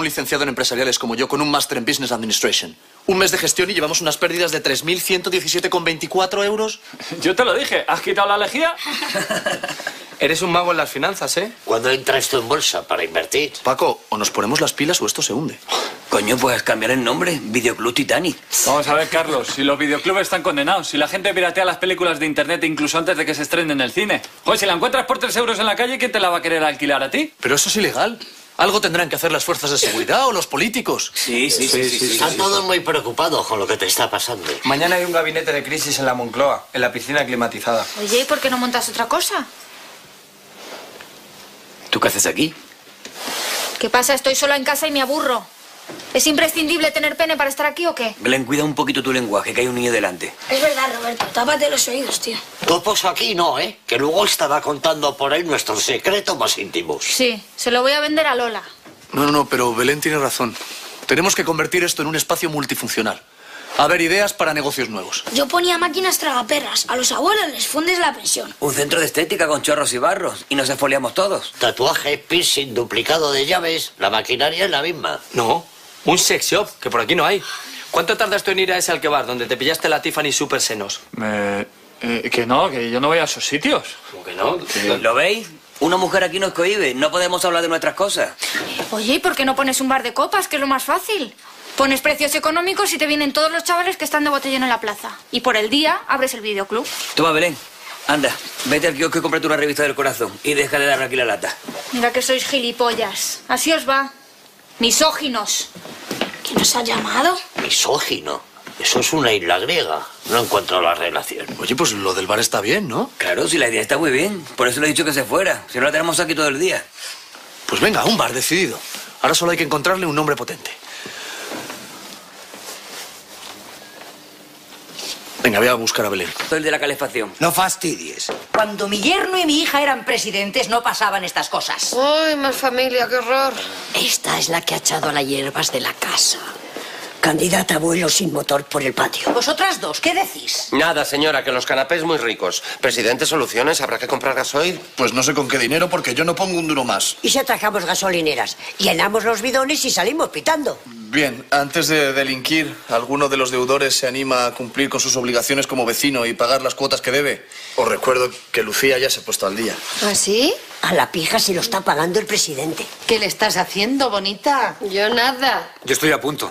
licenciado en empresariales como yo con un máster en Business Administration. Un mes de gestión y llevamos unas pérdidas de 3.117,24 euros. Yo te lo dije, ¿has quitado la lejía? Eres un mago en las finanzas, ¿eh? ¿Cuándo entras tú en bolsa para invertir? Paco, o nos ponemos las pilas o esto se hunde. Coño, pues cambiar el nombre. Videoclub Titanic. Vamos a ver, Carlos, si los videoclubes están condenados, si la gente piratea las películas de internet incluso antes de que se estrenen en el cine. Joder, si la encuentras por 3 euros en la calle, ¿quién te la va a querer alquilar a ti? Pero eso es ilegal. Algo tendrán que hacer las fuerzas de seguridad o los políticos. Sí. Están todos muy preocupados con lo que te está pasando. Mañana hay un gabinete de crisis en la Moncloa, en la piscina climatizada. Oye, ¿y por qué no montas otra cosa? ¿Tú qué haces aquí? ¿Qué pasa? Estoy sola en casa y me aburro. ¿Es imprescindible tener pene para estar aquí o qué? Belén, cuida un poquito tu lenguaje, que hay un niño delante. Es verdad, Roberto. Tápate los oídos, tío. Tú poso aquí no, ¿eh? Que luego estará contando por ahí nuestros secretos más íntimos. Sí, se lo voy a vender a Lola. No, pero Belén tiene razón. Tenemos que convertir esto en un espacio multifuncional. A ver, ideas para negocios nuevos. Yo ponía máquinas tragaperras. A los abuelos les fundes la pensión. Un centro de estética con chorros y barros. Y nos esfoliamos todos. Tatuaje, piercing, duplicado de llaves. La maquinaria es la misma. No, un sex shop, que por aquí no hay. ¿Cuánto tardas tú en ir a ese Alquebar, donde te pillaste la Tiffany Super Senos? Que no, que yo no voy a esos sitios. ¿Cómo que no? ¿Lo veis? Una mujer aquí nos cohíbe. No podemos hablar de nuestras cosas. Oye, ¿y por qué no pones un bar de copas, que es lo más fácil? Pones precios económicos y te vienen todos los chavales que están de botellón en la plaza. Y por el día abres el videoclub. Toma, Belén. Anda, vete al kiosco y cómprate una revista del corazón. Y deja de darle aquí la lata. Mira que sois gilipollas. Así os va. Misóginos. ¿Quién nos ha llamado? Misógino. Eso es una isla griega. No encuentro la relación. Oye, pues lo del bar está bien, ¿no? Claro, si la idea está muy bien. Por eso le he dicho que se fuera. Si no la tenemos aquí todo el día. Pues venga, un bar decidido. Ahora solo hay que encontrarle un nombre potente. Venga, voy a buscar a Belén. Soy el de la calefacción. No fastidies. Cuando mi yerno y mi hija eran presidentes no pasaban estas cosas. Uy, más familia, qué horror. Esta es la que ha echado a las hierbas de la casa. Candidata abuelo sin motor por el patio. Vosotras dos, ¿qué decís? Nada, señora, que los canapés muy ricos. Presidente, soluciones, ¿habrá que comprar gasoil? Pues no sé con qué dinero, porque yo no pongo un duro más. ¿Y si atracamos gasolineras? Llenamos los bidones y salimos pitando. Bien, antes de delinquir, ¿alguno de los deudores se anima a cumplir con sus obligaciones como vecino y pagar las cuotas que debe? Os recuerdo que Lucía ya se ha puesto al día. ¿Ah, sí? A la pija se lo está pagando el presidente. ¿Qué le estás haciendo, bonita? Yo nada. Yo estoy a punto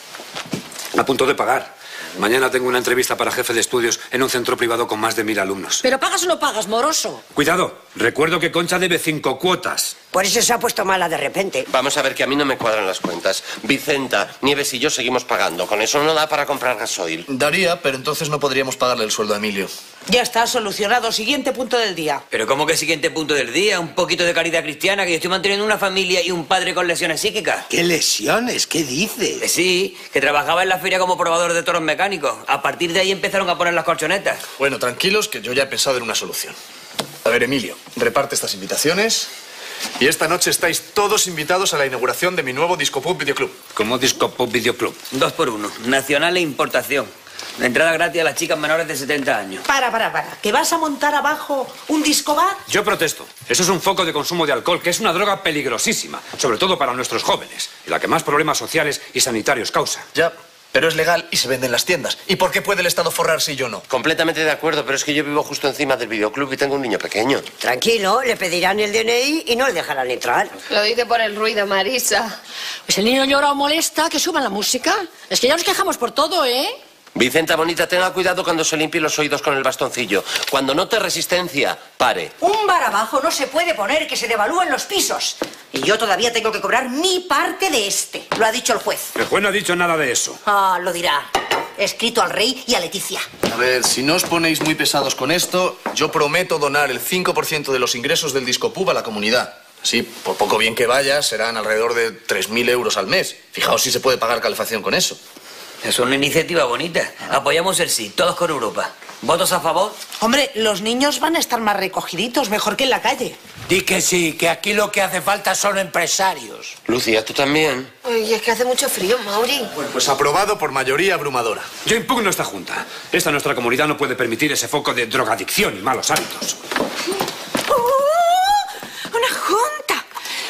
de pagar. Mañana tengo una entrevista para jefe de estudios en un centro privado con más de 1000 alumnos. ¿Pero pagas o no pagas, moroso? Cuidado, recuerdo que Concha debe 5 cuotas. Por eso se ha puesto mala de repente. Vamos a ver, que a mí no me cuadran las cuentas. Vicenta, Nieves y yo seguimos pagando. Con eso no da para comprar gasoil. Daría, pero entonces no podríamos pagarle el sueldo a Emilio. Ya está solucionado. Siguiente punto del día. Pero ¿cómo que siguiente punto del día? Un poquito de caridad cristiana, que yo estoy manteniendo una familia y un padre con lesiones psíquicas. ¿Qué lesiones? ¿Qué dices? Sí, que trabajaba en la feria como probador de toros mecánicos. A partir de ahí empezaron a poner las colchonetas. Bueno, tranquilos, que yo ya he pensado en una solución. A ver, Emilio, reparte estas invitaciones. Y esta noche estáis todos invitados a la inauguración de mi nuevo Disco Pub Videoclub. ¿Cómo Disco Pub Videoclub? 2 por 1, nacional e importación. La entrada gratis a las chicas menores de 70 años. Para. ¿Que vas a montar abajo un disco bar? Yo protesto. Eso es un foco de consumo de alcohol, que es una droga peligrosísima, sobre todo para nuestros jóvenes, y la que más problemas sociales y sanitarios causa. Ya, pero es legal y se vende en las tiendas. ¿Y por qué puede el Estado forrarse y yo no? Completamente de acuerdo, pero es que yo vivo justo encima del videoclub y tengo un niño pequeño. Tranquilo, le pedirán el DNI y no le dejarán entrar. Lo dice por el ruido, Marisa. Pues el niño llora o molesta, que suban la música. Es que ya nos quejamos por todo, ¿eh? Vicenta, bonita, tenga cuidado cuando se limpie los oídos con el bastoncillo. Cuando note resistencia, pare. Un bar abajo no se puede poner, que se devalúan los pisos. Y yo todavía tengo que cobrar mi parte de este. Lo ha dicho el juez. El juez no ha dicho nada de eso. Ah, lo dirá. He escrito al rey y a Leticia. A ver, si no os ponéis muy pesados con esto, yo prometo donar el 5% de los ingresos del Disco Pub a la comunidad. Sí, por poco bien que vaya, serán alrededor de 3.000 euros al mes. Fijaos si se puede pagar calefacción con eso. Es una iniciativa bonita. Apoyamos el sí, todos con Europa. ¿Votos a favor? Hombre, los niños van a estar más recogiditos, mejor que en la calle. Di que sí, que aquí lo que hace falta son empresarios. Lucía, ¿tú también? Uy, es que hace mucho frío, Mauri. Bueno, pues aprobado por mayoría abrumadora. Yo impugno esta junta. Nuestra comunidad no puede permitir ese foco de drogadicción y malos hábitos. ¡Una junta! Vuelvo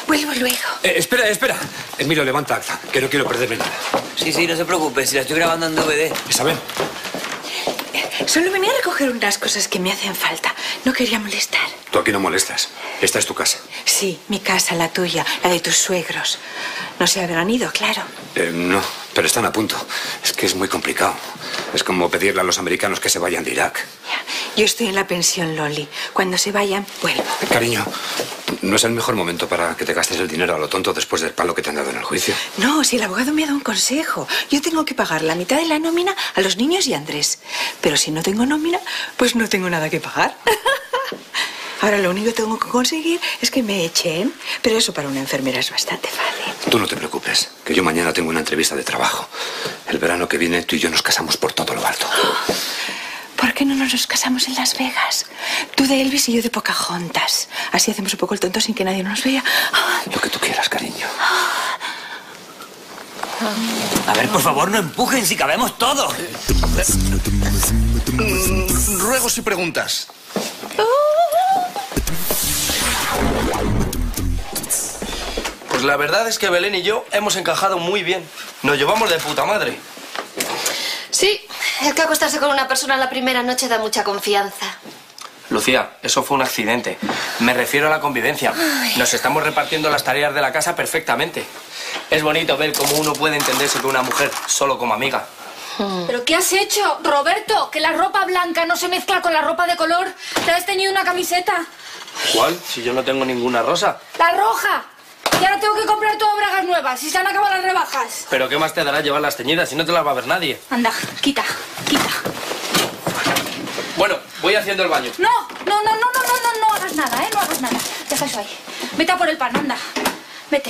luego. Espera. Emilio, levanta acta, que no quiero perderme nada. Sí, no se preocupe, si la estoy grabando en DVD. Isabel. Solo venía a recoger unas cosas que me hacen falta. No quería molestar. Tú aquí no molestas. Esta es tu casa. Sí, mi casa, la tuya, la de tus suegros. No se habrán ido, claro. No, pero están a punto. Es que es muy complicado. Es como pedirle a los americanos que se vayan de Irak. Yo estoy en la pensión, Loli. Cuando se vayan, vuelvo. Cariño, no es el mejor momento para que te gastes el dinero a lo tonto después del palo que te han dado en el juicio. No, si el abogado me ha dado un consejo. Yo tengo que pagar la mitad de la nómina a los niños y a Andrés. Pero si no tengo nómina, pues no tengo nada que pagar. Ahora lo único que tengo que conseguir es que me echen. Pero eso para una enfermera es bastante fácil. Tú no te preocupes, que yo mañana tengo una entrevista de trabajo. El verano que viene tú y yo nos casamos por todo lo alto. ¿Por qué no nos casamos en Las Vegas? Tú de Elvis y yo de Pocahontas. Así hacemos un poco el tonto sin que nadie nos vea. Lo que tú quieras, cariño. A ver, por favor, no empujen, si cabemos todos. Ruegos y preguntas. Pues la verdad es que Belén y yo hemos encajado muy bien. Nos llevamos de puta madre. Sí, es que acostarse con una persona la primera noche da mucha confianza. Lucía, eso fue un accidente. Me refiero a la convivencia. Nos estamos repartiendo las tareas de la casa perfectamente. Es bonito ver cómo uno puede entenderse con una mujer solo como amiga. ¿Pero qué has hecho, Roberto? Que la ropa blanca no se mezcla con la ropa de color. Te has teñido una camiseta. ¿Cuál? Si yo no tengo ninguna rosa. ¡La roja! Y ahora tengo que comprar todas bragas nuevas y se han acabado las rebajas. ¿Pero qué más te dará llevar las teñidas si no te las va a ver nadie? Anda, quita. Bueno, voy haciendo el baño. No hagas nada, no hagas nada. Deja eso ahí. Vete a por el pan, anda. Vete.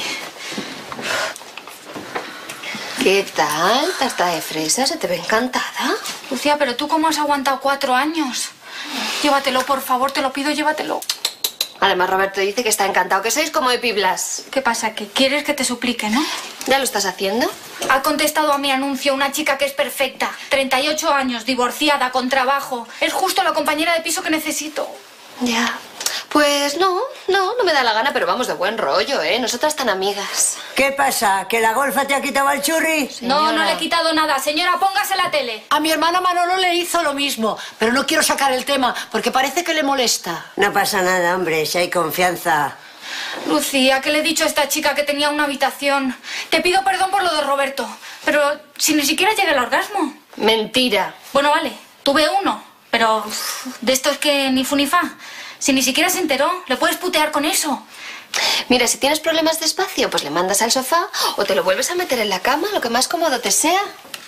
¿Qué tal? ¿Tarta de fresa? ¿Se te ve encantada? Lucía, pero tú cómo has aguantado 4 años. Llévatelo, por favor, te lo pido, llévatelo. Además, Roberto dice que está encantado, que sois como Epiblas. ¿Qué pasa? ¿Que quieres que te suplique, no? ¿Ya lo estás haciendo? Ha contestado a mi anuncio una chica que es perfecta. 38 años, divorciada, con trabajo. Es justo la compañera de piso que necesito. Ya. Pues no me da la gana, pero vamos de buen rollo, ¿eh? Nosotras tan amigas. ¿Qué pasa? ¿Que la golfa te ha quitado el churri? No le he quitado nada. Señora, póngase la tele. A mi hermana Manolo le hizo lo mismo, pero no quiero sacar el tema porque parece que le molesta. No pasa nada, hombre, si hay confianza. Lucía, ¿qué le he dicho a esta chica que tenía una habitación? Te pido perdón por lo de Roberto, pero si ni siquiera llega el orgasmo. Mentira. Bueno, vale, tuve uno, pero de esto es que ni fu ni fa. Si ni siquiera se enteró, le puedes putear con eso. Mira, si tienes problemas de espacio, pues le mandas al sofá o te lo vuelves a meter en la cama, lo que más cómodo te sea.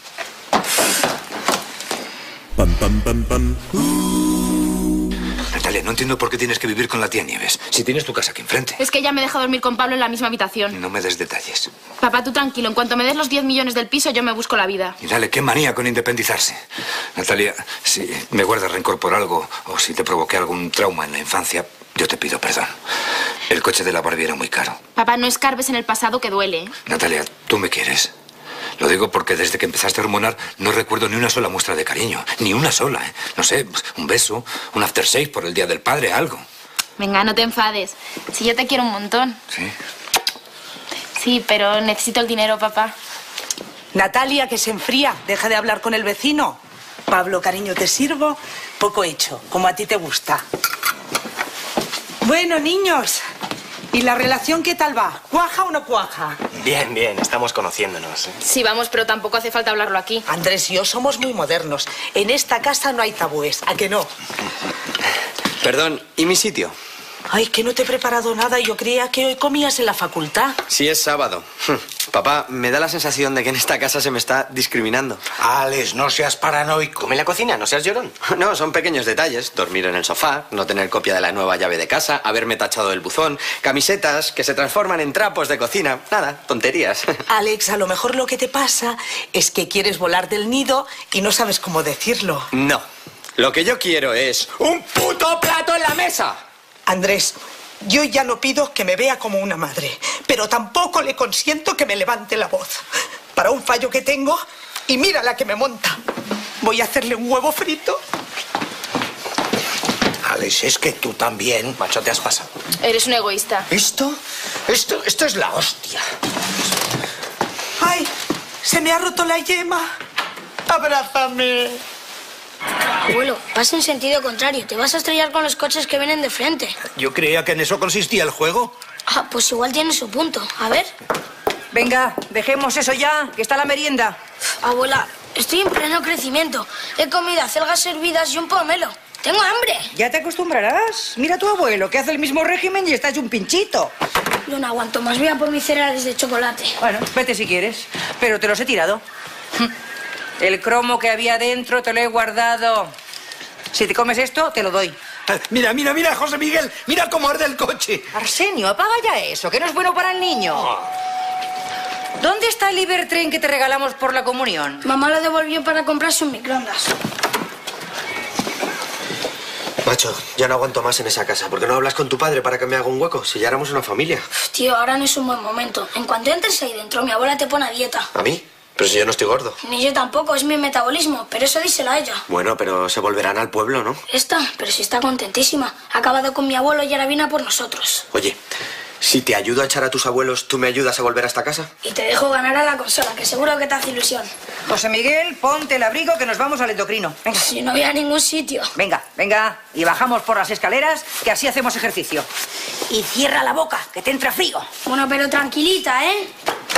Natalia, no entiendo por qué tienes que vivir con la tía Nieves, si tienes tu casa aquí enfrente. Es que ella me deja dormir con Pablo en la misma habitación. No me des detalles. Papá, tú tranquilo. En cuanto me des los 10 millones del piso, yo me busco la vida. Y dale, qué manía con independizarse. Natalia, si me guardas rencor por algo o si te provoqué algún trauma en la infancia, yo te pido perdón. El coche de la Barbie era muy caro. Papá, no escarbes en el pasado que duele, ¿eh? Natalia, tú me quieres. Lo digo porque desde que empezaste a hormonar no recuerdo ni una sola muestra de cariño. Ni una sola, ¿eh? No sé, un beso, un aftershave por el Día del Padre, algo. Venga, no te enfades. Si yo te quiero un montón. ¿Sí? Sí, pero necesito el dinero, papá. Natalia, que se enfría. Deja de hablar con el vecino. Pablo, cariño, ¿te sirvo? Poco hecho, como a ti te gusta. Bueno, niños, ¿y la relación qué tal va? ¿Cuaja o no cuaja? Bien, estamos conociéndonos. Sí, vamos, pero tampoco hace falta hablarlo aquí. Andrés y yo somos muy modernos. En esta casa no hay tabúes, ¿a que no? Perdón, ¿y mi sitio? Ay, que no te he preparado nada. Yo creía que hoy comías en la facultad. Sí, es sábado. Papá, me da la sensación de que en esta casa se me está discriminando. Alex, no seas paranoico. Come en la cocina, no seas llorón. No, son pequeños detalles. Dormir en el sofá, no tener copia de la nueva llave de casa, haberme tachado el buzón, camisetas que se transforman en trapos de cocina. Nada, tonterías. Alex, a lo mejor lo que te pasa es que quieres volar del nido y no sabes cómo decirlo. No, lo que yo quiero es un puto plato en la mesa. Andrés, yo ya no pido que me vea como una madre, pero tampoco le consiento que me levante la voz. Para un fallo que tengo, y mira la que me monta. Voy a hacerle un huevo frito. Alex, es que tú también. Macho, te has pasado. Eres un egoísta. Esto es la hostia. ¡Ay! ¡Se me ha roto la yema! ¡Abrázame! Abuelo, vas en sentido contrario. Te vas a estrellar con los coches que vienen de frente. Yo creía que en eso consistía el juego. Ah, pues igual tiene su punto. A ver. Venga, dejemos eso ya, que está la merienda. Abuela, estoy en pleno crecimiento. He comido acelgas hervidas y un pomelo. ¡Tengo hambre! Ya te acostumbrarás. Mira a tu abuelo, que hace el mismo régimen y está hecho un pinchito. Yo no aguanto más. Voy a por mis cereales de chocolate. Bueno, vete si quieres, pero te los he tirado. El cromo que había dentro te lo he guardado. Si te comes esto, te lo doy. Mira, José Miguel. Mira cómo arde el coche. Arsenio, apaga ya eso, que no es bueno para el niño. ¿Dónde está el Ibertren que te regalamos por la comunión? Mamá lo devolvió para comprarse un microondas. Macho, ya no aguanto más en esa casa. ¿Por qué no hablas con tu padre para que me haga un hueco? Si ya éramos una familia. Tío, ahora no es un buen momento. En cuanto entres ahí dentro, mi abuela te pone a dieta. ¿A mí? Pero si yo no estoy gordo. Ni yo tampoco, es mi metabolismo. Pero eso díselo a ella. Bueno, pero se volverán al pueblo, ¿no? Pero si está contentísima. Ha acabado con mi abuelo y ahora viene a por nosotros. Oye, si te ayudo a echar a tus abuelos, ¿tú me ayudas a volver a esta casa? Y te dejo ganar a la consola, que seguro que te hace ilusión. José Miguel, ponte el abrigo que nos vamos al endocrino. Venga. Si no voy a ningún sitio. Venga, venga. Y bajamos por las escaleras, que así hacemos ejercicio. Y cierra la boca, que te entra frío. Bueno, pero tranquilita, ¿eh?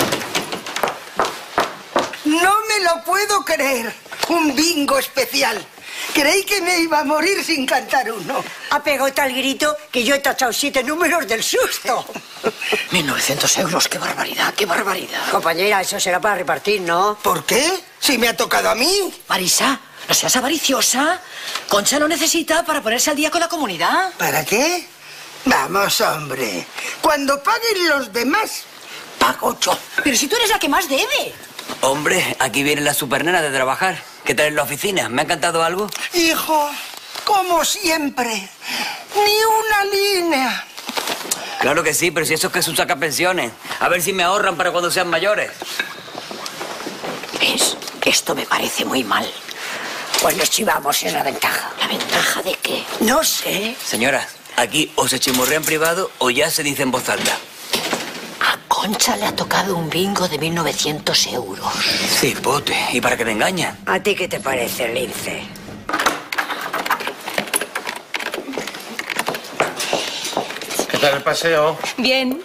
No me lo puedo creer. Un bingo especial. Creí que me iba a morir sin cantar uno. Ha pegado tal grito que yo he tachado 7 números del susto. 1.900 euros, qué barbaridad, qué barbaridad. Compañera, eso será para repartir, ¿no? ¿Por qué? Si me ha tocado a mí. Marisa, no seas avariciosa. Concha lo necesita para ponerse al día con la comunidad. ¿Para qué? Vamos, hombre. Cuando paguen los demás, pago yo. Pero si tú eres la que más debe. Hombre, aquí viene la supernena de trabajar. ¿Qué tal en la oficina? ¿Me ha encantado algo? Hijo, como siempre, ni una línea. Claro que sí, pero si eso es que es un sacapensiones. A ver si me ahorran para cuando sean mayores. ¿Ves? Esto me parece muy mal. Pues nos chivamos, es la ventaja. ¿La ventaja de qué? No sé. Señora, aquí o se chimorrea en privado o ya se dice en voz alta. A Concha le ha tocado un bingo de 1.900 euros. Cipote, ¿y para qué me engaña? ¿A ti qué te parece, Lince? ¿Qué tal el paseo? Bien.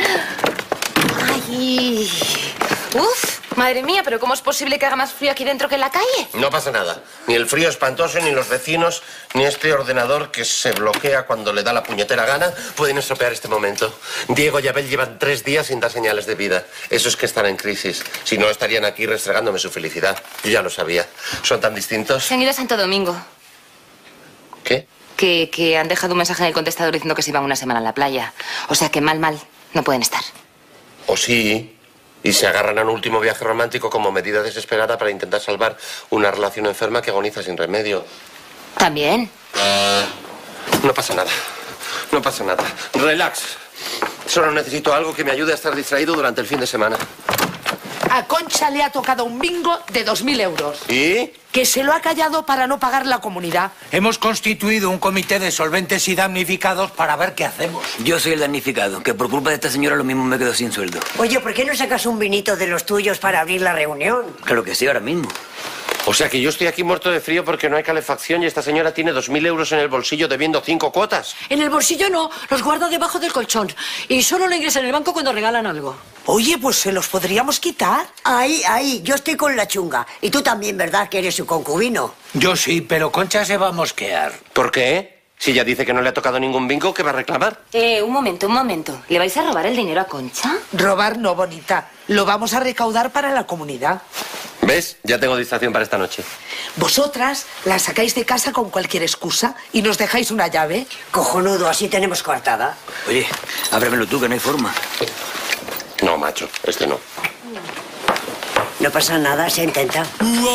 Ay. Uf, madre mía, pero ¿cómo es posible que haga más frío aquí dentro que en la calle? No pasa nada. Ni el frío espantoso, ni los vecinos, ni este ordenador que se bloquea cuando le da la puñetera gana pueden estropear este momento. Diego y Abel llevan 3 días sin dar señales de vida. Eso es que están en crisis. Si no, estarían aquí restregándome su felicidad. Yo ya lo sabía. Son tan distintos. Se han ido a Santo Domingo. ¿Qué? Que han dejado un mensaje en el contestador diciendo que se iban una semana a la playa. O sea que mal, no pueden estar. O sí. Y se agarran a un último viaje romántico como medida desesperada para intentar salvar una relación enferma que agoniza sin remedio. ¿También? No pasa nada. No pasa nada. Relax. Solo necesito algo que me ayude a estar distraído durante el fin de semana. A Concha le ha tocado un bingo de 2.000 euros. ¿Y? Que se lo ha callado para no pagar la comunidad. Hemos constituido un comité de solventes y damnificados para ver qué hacemos. Yo soy el damnificado, que por culpa de esta señora lo mismo me quedo sin sueldo. Oye, ¿por qué no sacas un vinito de los tuyos para abrir la reunión? Claro que sí, ahora mismo. O sea que yo estoy aquí muerto de frío porque no hay calefacción y esta señora tiene 2.000 euros en el bolsillo debiendo 5 cuotas. En el bolsillo no, los guarda debajo del colchón. Y solo lo ingresa en el banco cuando regalan algo. Oye, pues se los podríamos quitar. Ahí, yo estoy con la chunga. Y tú también, ¿verdad? Que eres su concubino. Yo sí, pero Concha se va a mosquear. ¿Por qué? Si ya dice que no le ha tocado ningún bingo, ¿qué va a reclamar? Un momento. ¿Le vais a robar el dinero a Concha? Robar no, bonita. Lo vamos a recaudar para la comunidad. ¿Ves? Ya tengo distracción para esta noche. Vosotras la sacáis de casa con cualquier excusa y nos dejáis una llave. Cojonudo, así tenemos coartada. Oye, ábremelo tú, que no hay forma. No, macho, este no. No pasa nada, se intenta.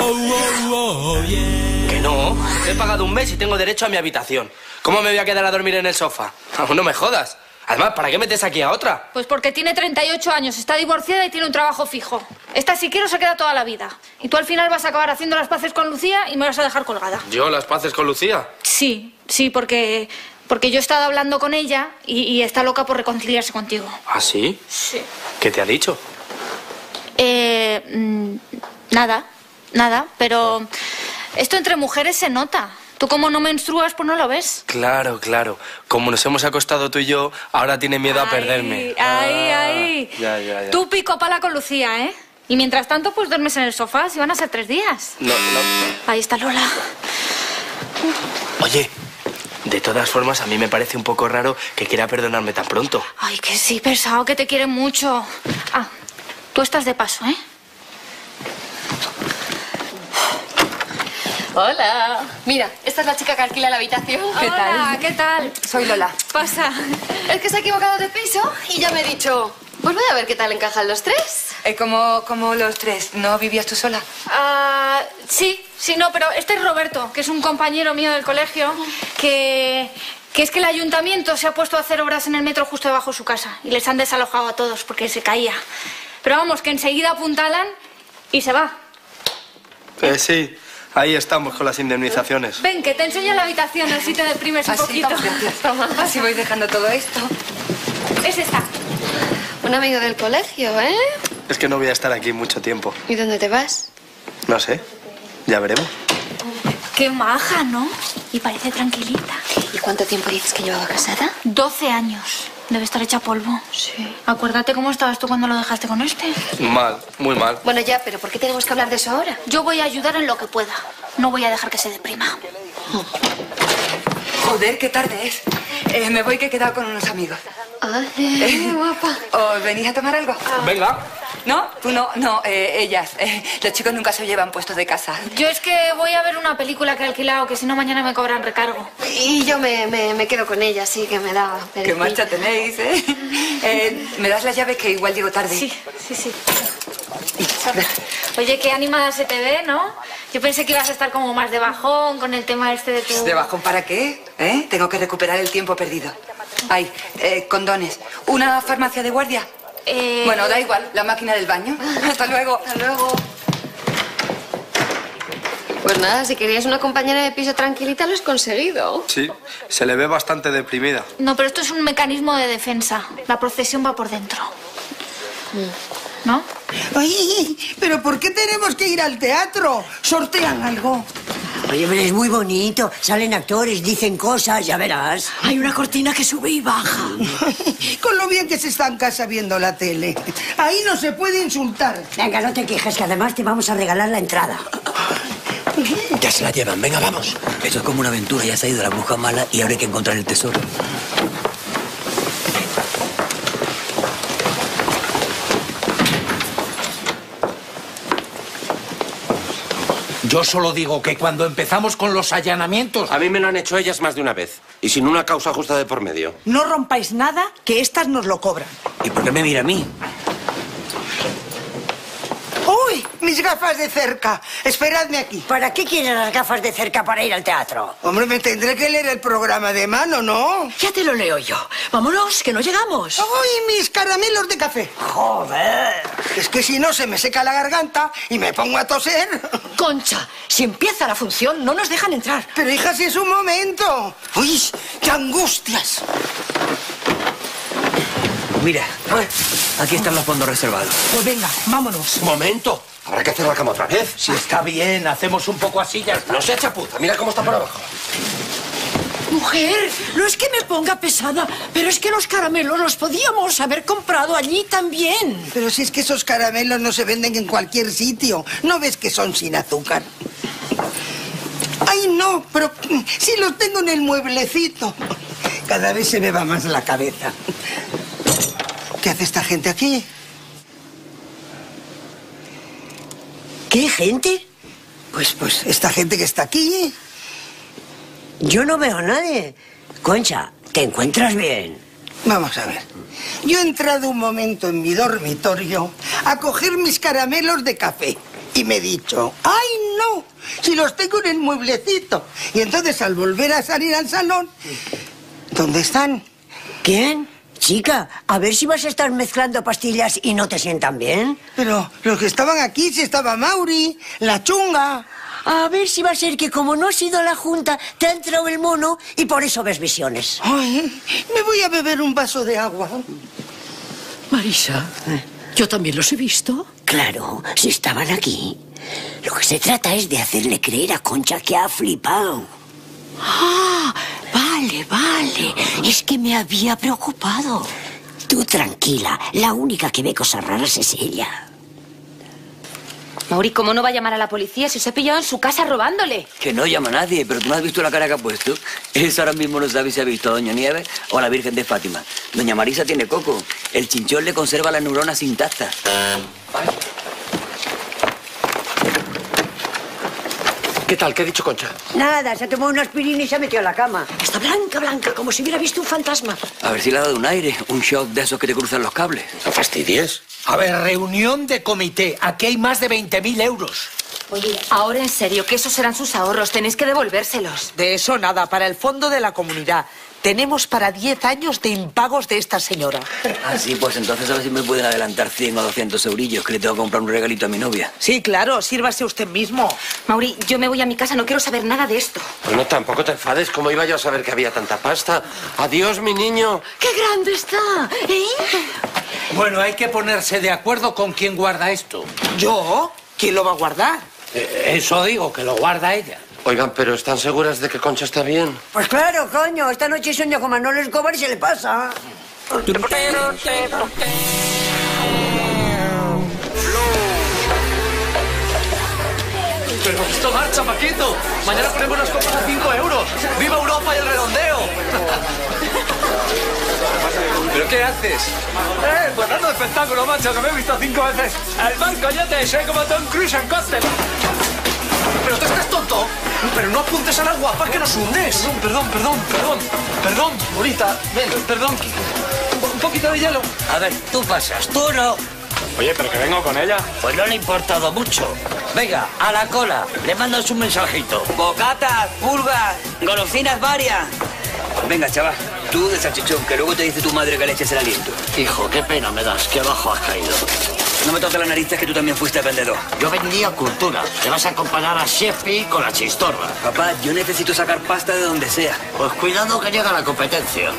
Que no. He pagado un mes y tengo derecho a mi habitación. ¿Cómo me voy a quedar a dormir en el sofá? No me jodas. Además, ¿para qué metes aquí a otra? Pues porque tiene 38 años, está divorciada y tiene un trabajo fijo. Esta si quiero se queda toda la vida. Y tú al final vas a acabar haciendo las paces con Lucía y me vas a dejar colgada. ¿Yo las paces con Lucía? Sí, porque yo he estado hablando con ella y está loca por reconciliarse contigo. ¿Ah, sí? Sí. ¿Qué te ha dicho? Nada, pero esto entre mujeres se nota. Tú como no menstruas, pues no lo ves. Claro. Como nos hemos acostado tú y yo, ahora tiene miedo a perderme. Ay. Ya. Tú pico pala con Lucía, ¿eh? Y mientras tanto, pues duermes en el sofá, si van a ser 3 días. No. Ahí está Lola. Oye, de todas formas, a mí me parece un poco raro que quiera perdonarme tan pronto. Ay, que sí, pesado, que te quiere mucho. Ah, tú estás de paso, ¿eh? Hola. Mira, esta es la chica que alquila la habitación. Hola, ¿qué tal? Soy Lola. Pasa. Es que se ha equivocado de piso y ya me he dicho, pues voy a ver qué tal encajan los 3. ¿Cómo los 3? ¿No vivías tú sola? Sí, no, pero este es Roberto, que es un compañero mío del colegio, que es que el ayuntamiento se ha puesto a hacer obras en el metro justo debajo de su casa y les han desalojado a todos porque se caía. Pero vamos, que enseguida apuntalan y se va. Sí. Ahí estamos con las indemnizaciones. Ven, que te enseño la habitación, así te deprimes un poquito. Toma. Así voy dejando todo esto. Es esta. Un amigo del colegio, ¿eh? Es que no voy a estar aquí mucho tiempo. ¿Y dónde te vas? No sé. Ya veremos. Qué maja, ¿no? Y parece tranquilita. ¿Y cuánto tiempo dices que llevaba casada? 12 años. Debe estar hecha polvo. Sí. Acuérdate cómo estabas tú cuando lo dejaste con este. Mal, muy mal. Bueno, ya, pero ¿por qué tenemos que hablar de eso ahora? Yo voy a ayudar en lo que pueda. No voy a dejar que se deprima. Joder, qué tarde es. Me voy que he quedado con unos amigos. Ay, guapa. ¿Os venís a tomar algo? Venga. ¿No? Tú no, ellas. Los chicos nunca se llevan puestos de casa. Yo es que voy a ver una película que he alquilado, que si no mañana me cobran recargo. Y yo me quedo con ella, sí, que me da Qué perecilla. marcha tenéis, ¿eh? ¿Me das las llaves que igual llego tarde? Sí. Oye, qué animada se te ve, ¿no? Yo pensé que ibas a estar como más de bajón con el tema este de tu... ¿De bajón para qué? Tengo que recuperar el tiempo perdido. Ay, condones. ¿Una farmacia de guardia? Bueno, da igual, la máquina del baño. Hasta luego. Hasta luego. Pues nada, si querías una compañera de piso tranquilita, lo has conseguido. Sí, se le ve bastante deprimida. No, pero esto es un mecanismo de defensa. La procesión va por dentro. ¿No? Ay, pero ¿por qué tenemos que ir al teatro? ¿Sortean algo? Oye, pero es muy bonito. Salen actores, dicen cosas, ya verás. Hay una cortina que sube y baja. Con lo bien que se está en casa viendo la tele. Ahí no se puede insultar. Venga, no te quejes, que además te vamos a regalar la entrada. Ya se la llevan, venga, vamos. Esto es como una aventura, ya se ha ido la bruja mala y ahora hay que encontrar el tesoro. Yo solo digo que cuando empezamos con los allanamientos... A mí me lo han hecho ellas más de una vez. Y sin una causa justa de por medio. No rompáis nada, que estas nos lo cobran. ¿Y por qué me mira a mí? ¡Uy! Mis gafas de cerca. Esperadme aquí. ¿Para qué quieres las gafas de cerca para ir al teatro? Hombre, me tendré que leer el programa de mano, ¿no? Ya te lo leo yo. Vámonos, que no llegamos. ¡Uy, mis caramelos de café! ¡Joder! Es que si no se me seca la garganta y me pongo a toser. Concha, si empieza la función, no nos dejan entrar. Pero hija, si es un momento. ¡Uy, qué angustias! Mira, aquí están los fondos reservados. Pues venga, vámonos. Un momento. ¿Habrá que hacer la cama otra vez? Si está bien, hacemos un poco así ya está. No sea chapuza, mira cómo está por abajo. Mujer, no es que me ponga pesada, pero es que los caramelos los podíamos haber comprado allí también. Pero si es que esos caramelos no se venden en cualquier sitio. ¿No ves que son sin azúcar? Ay, no, pero si los tengo en el mueblecito. Cada vez se me va más la cabeza. ¿Qué hace esta gente aquí? ¿Qué gente? Pues esta gente que está aquí. Yo no veo a nadie. Concha, ¿te encuentras bien? Vamos a ver. Yo he entrado un momento en mi dormitorio a coger mis caramelos de café y me he dicho, ¡ay, no! Si los tengo en el mueblecito. Y entonces al volver a salir al salón, ¿dónde están? ¿Quién? Chica, a ver si vas a estar mezclando pastillas y no te sientan bien. Pero los que estaban aquí, si estaba Mauri, la chunga. A ver si va a ser que como no has ido a la junta, te ha entrado el mono y por eso ves visiones. Ay, me voy a beber un vaso de agua. Marisa, ¿yo también los he visto? Claro, si estaban aquí. Lo que se trata es de hacerle creer a Concha que ha flipado. Ah, vale, vale. Es que me había preocupado. Tú tranquila, la única que ve cosas raras es ella. Mauri, ¿cómo no va a llamar a la policía si os he pillado en su casa robándole? Que no llama a nadie, pero tú no has visto la cara que ha puesto. Eso ahora mismo no sabe si ha visto a Doña Nieves o a la Virgen de Fátima. Doña Marisa tiene coco. El chinchón le conserva las neuronas intactas. ¿Qué tal? ¿Qué ha dicho Concha? Nada, se ha tomado una aspirina y se ha metido a la cama. Está blanca, blanca, como si hubiera visto un fantasma. A ver si le ha dado un aire, un shock de esos que te cruzan los cables. No fastidies. A ver, reunión de comité. Aquí hay más de 20.000 euros. Oye, ahora en serio, que esos serán sus ahorros. Tenéis que devolvérselos. De eso nada, para el fondo de la comunidad. Tenemos para 10 años de impagos de esta señora. Así, pues entonces a ver si me pueden adelantar 100 o 200 eurillos, que le tengo que comprar un regalito a mi novia. Sí, claro, sírvase usted mismo. Mauri, yo me voy a mi casa, no quiero saber nada de esto. Bueno, tampoco te enfades. ¿Cómo iba yo a saber que había tanta pasta? Adiós, mi niño. ¡Qué grande está! Bueno, hay que ponerse de acuerdo con quién guarda esto. ¿Yo? ¿Quién lo va a guardar? Eso digo, que lo guarda ella. Oigan, pero ¿están seguras de que Concha está bien? Pues claro, coño, esta noche sueño con Manolo Escobar y se le pasa. Pero esto marcha, Paquito. Mañana ponemos las copas a 5 euros. ¡Viva Europa y el redondeo! ¿Pero qué haces? Pues dando espectáculo, macho, que me he visto 5 veces. El mar, coñete, soy como Tom Cruise en cóctel. ¿Pero tú estás tonto? Pero no apuntes al agua, ¿para que nos hundes? Perdón, bonita. Ven, perdón. Un poquito de hielo. A ver, tú pasas, tú no. Oye, pero que vengo con ella. Pues no le ha importado mucho. Venga, a la cola. Le mandas un mensajito. Bocatas, pulgas, golosinas varias. Venga, chaval, tú de salchichón, que luego te dice tu madre que le eches el aliento. Hijo, qué pena me das, que abajo has caído. No me toques la nariz, que tú también fuiste vendedor. Yo vendía cultura. Te vas a comparar a Sheffield con la chistorra. Papá, yo necesito sacar pasta de donde sea. Pues cuidado que llega la competencia.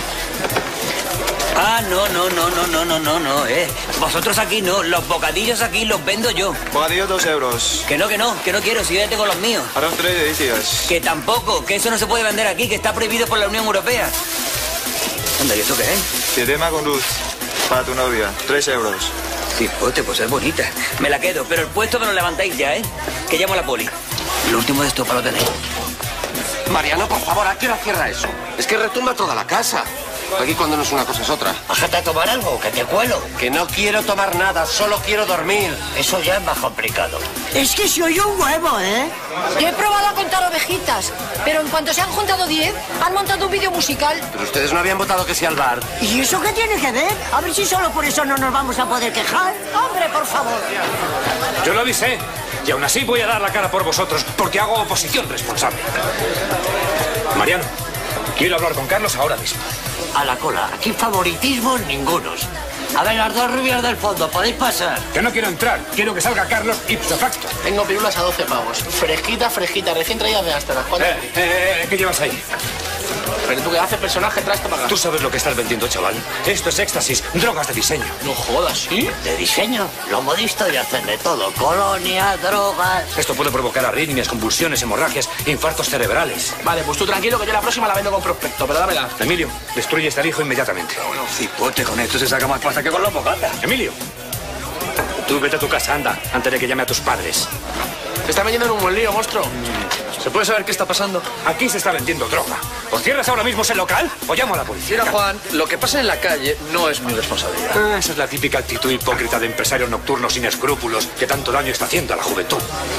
Ah, no, Vosotros aquí no, los bocadillos aquí los vendo yo. Bocadillo 2 euros. Que no quiero, si yo ya tengo los míos. Ahora 3 delicias. Que tampoco, que eso no se puede vender aquí, que está prohibido por la Unión Europea. Anda, ¿y eso qué es? Diadema con luz. Para tu novia, 3 euros. Cipote, pues es bonita. Me la quedo, pero el puesto me lo levantáis ya, ¿eh? Que llamo a la poli. Lo último de esto para lo tenéis. Mariano, por favor, ¿a qué hora cierra eso? Es que retumba toda la casa. Aquí cuando no es una cosa es otra. Bájate a tomar algo, que te cuelo. Que no quiero tomar nada, solo quiero dormir. Eso ya es más complicado. Es que se oye un huevo, ¿eh? Yo he probado a contar ovejitas, pero en cuanto se han juntado 10, han montado un vídeo musical. Pero ustedes no habían votado que sí al bar. ¿Y eso qué tiene que ver? A ver si solo por eso no nos vamos a poder quejar. Hombre, por favor. Yo lo avisé. Y aún así voy a dar la cara por vosotros, porque hago oposición responsable. Mariano, quiero hablar con Carlos ahora mismo. A la cola. Aquí favoritismos ningunos. A ver, las dos rubias del fondo, ¿podéis pasar? Que no quiero entrar. Quiero que salga Carlos ipso facto. Tengo pirulas a 12 pavos. Fresquita, recién traídas de Ámsterdam. ¿Qué llevas ahí? Pero tú que haces personaje, traes para pagar. ¿Tú sabes lo que estás vendiendo, chaval? Esto es éxtasis, drogas de diseño. No jodas, ¿sí? ¿De diseño? Los modistas ya hacen de todo. Colonia, drogas... Esto puede provocar arritmias, convulsiones, hemorragias, infartos cerebrales. Vale, pues tú tranquilo que yo la próxima la vendo con prospecto, pero dámela. Emilio, destruye este alijo inmediatamente. Cipote, con esto se saca más pasta que con los bocatas. Emilio, tú vete a tu casa, anda, antes de que llame a tus padres. Te está metiendo en un buen lío, monstruo. ¿Se puede saber qué está pasando? Aquí se está vendiendo droga. ¿O cierras ahora mismo ese local o llamo a la policía? Mira, Juan, lo que pasa en la calle no es mi responsabilidad. Esa es la típica actitud hipócrita de empresario nocturno sin escrúpulos que tanto daño está haciendo a la juventud.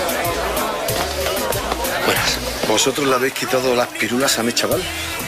Buenas. ¿Vosotros le habéis quitado las pirulas a mi chaval?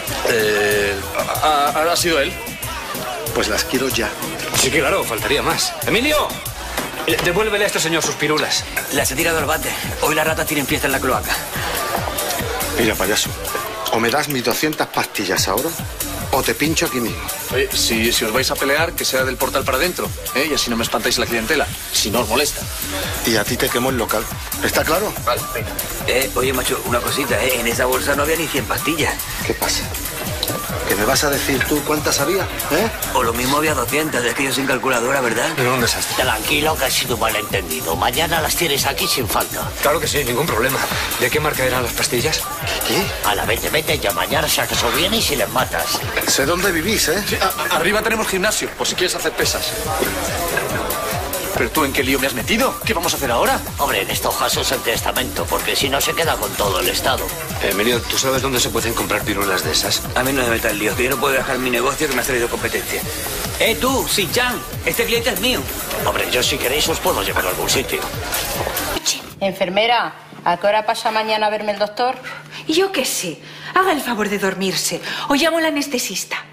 Ha sido él. Pues las quiero ya. Sí, claro, faltaría más. ¡Emilio! Devuélvele a este señor sus pirulas. Las he tirado al bate. Hoy las ratas tienen fiesta en la cloaca. Mira, payaso, o me das mis 200 pastillas ahora, o te pincho aquí mismo. Oye, si os vais a pelear, que sea del portal para adentro, ¿eh? Y así no me espantáis la clientela, si no os molesta. Y a ti te quemo el local. ¿Está claro? Vale, venga. Oye, macho, una cosita, en esa bolsa no había ni 100 pastillas. ¿Qué pasa? ¿Que me vas a decir tú cuántas había? O lo mismo había 200, es que yo sin calculadora, ¿verdad? Pero un desastre. Tranquilo, que ha sido un malentendido. Mañana las tienes aquí sin falta. Claro que sí, ningún problema. ¿De qué marca eran las pastillas? ¿Qué? A la vete ya mañana si acaso vienes y les matas. Sé dónde vivís, ¿eh? Sí, arriba tenemos gimnasio, por si quieres hacer pesas. ¿Pero tú en qué lío me has metido? ¿Qué vamos a hacer ahora? Hombre, en estos casos el testamento, porque si no se queda con todo el Estado. Emilio, ¿tú sabes dónde se pueden comprar pirulas de esas? A mí no me metas el lío, que yo no puedo dejar mi negocio que me has traído competencia. Tú, Shin-chan, este cliente es mío. Hombre, yo si queréis os puedo llevar a algún sitio. Enfermera, ¿a qué hora pasa mañana a verme el doctor? Yo qué sé. Haga el favor de dormirse. O llamo al anestesista.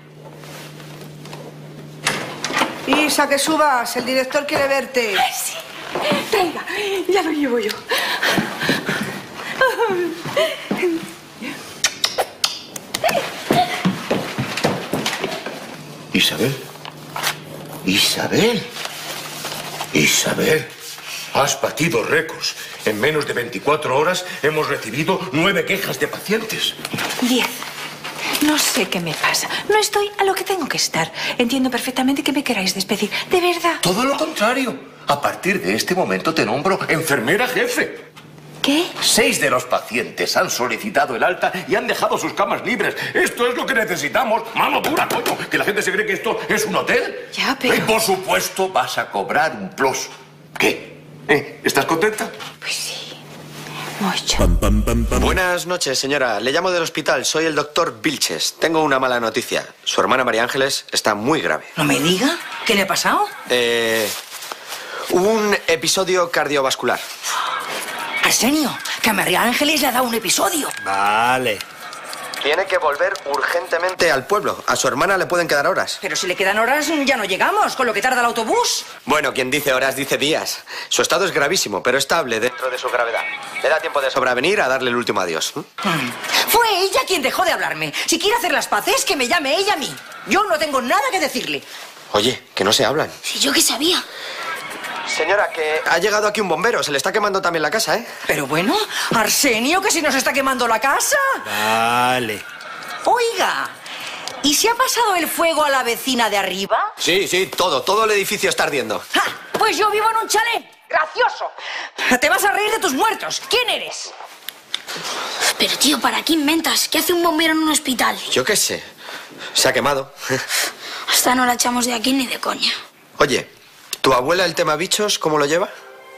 Isa, que subas. El director quiere verte. Ay, sí. Venga, ya lo llevo yo. Isabel. Isabel. Isabel. Has batido récords. En menos de 24 horas hemos recibido 9 quejas de pacientes. 10. No sé qué me pasa. No estoy a lo que tengo que estar. Entiendo perfectamente que me queráis despedir. De verdad. Todo lo contrario. A partir de este momento te nombro enfermera jefe. ¿Qué? 6 de los pacientes han solicitado el alta y han dejado sus camas libres. Esto es lo que necesitamos. Mano dura, coño. Que la gente se cree que esto es un hotel. Ya, pero... Y por supuesto vas a cobrar un plus. ¿Qué? ¿Estás contenta? Pues sí. Mucho. Buenas noches, señora. Le llamo del hospital. Soy el doctor Vilches. Tengo una mala noticia. Su hermana María Ángeles está muy grave. ¿No me diga? ¿Qué le ha pasado? Un episodio cardiovascular. Arsenio, que a María Ángeles le ha dado un episodio. Vale. Tiene que volver urgentemente al pueblo. A su hermana le pueden quedar horas. Pero si le quedan horas, ya no llegamos, con lo que tarda el autobús. Bueno, quien dice horas dice días. Su estado es gravísimo, pero estable dentro de su gravedad. Le da tiempo de sobrevenir a darle el último adiós. Fue ella quien dejó de hablarme. Si quiere hacer las paces, que me llame ella a mí. Yo no tengo nada que decirle. Oye, que no se hablan. Si yo qué sabía. Señora, que ha llegado aquí un bombero. Se le está quemando también la casa, ¿eh? Pero bueno, Arsenio, que si nos está quemando la casa. Vale. Oiga, ¿y si ha pasado el fuego a la vecina de arriba? Sí, todo el edificio está ardiendo. ¡Ja! Pues yo vivo en un chalet. ¡Gracioso! Te vas a reír de tus muertos. ¿Quién eres? Pero tío, ¿para qué inventas? ¿Qué hace un bombero en un hospital? Yo qué sé. Se ha quemado. Hasta no la echamos de aquí ni de coña. Oye, ¿tu abuela el tema bichos cómo lo lleva?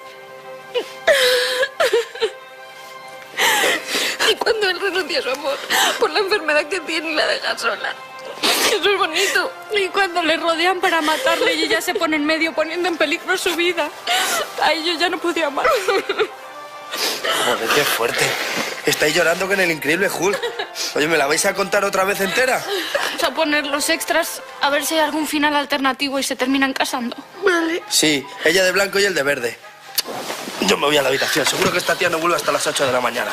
Y cuando él renuncia a su amor por la enfermedad que tiene y la deja sola. Eso es bonito. Y cuando le rodean para matarle y ella se pone en medio poniendo en peligro su vida. Ay, yo ya no podía más. Joder, qué fuerte. Estáis llorando con el increíble Hulk. Oye, ¿me la vais a contar otra vez entera? Vamos a poner los extras a ver si hay algún final alternativo y se terminan casando. Vale. Sí, ella de blanco y él de verde. Yo me voy a la habitación. Seguro que esta tía no vuelve hasta las 8 de la mañana.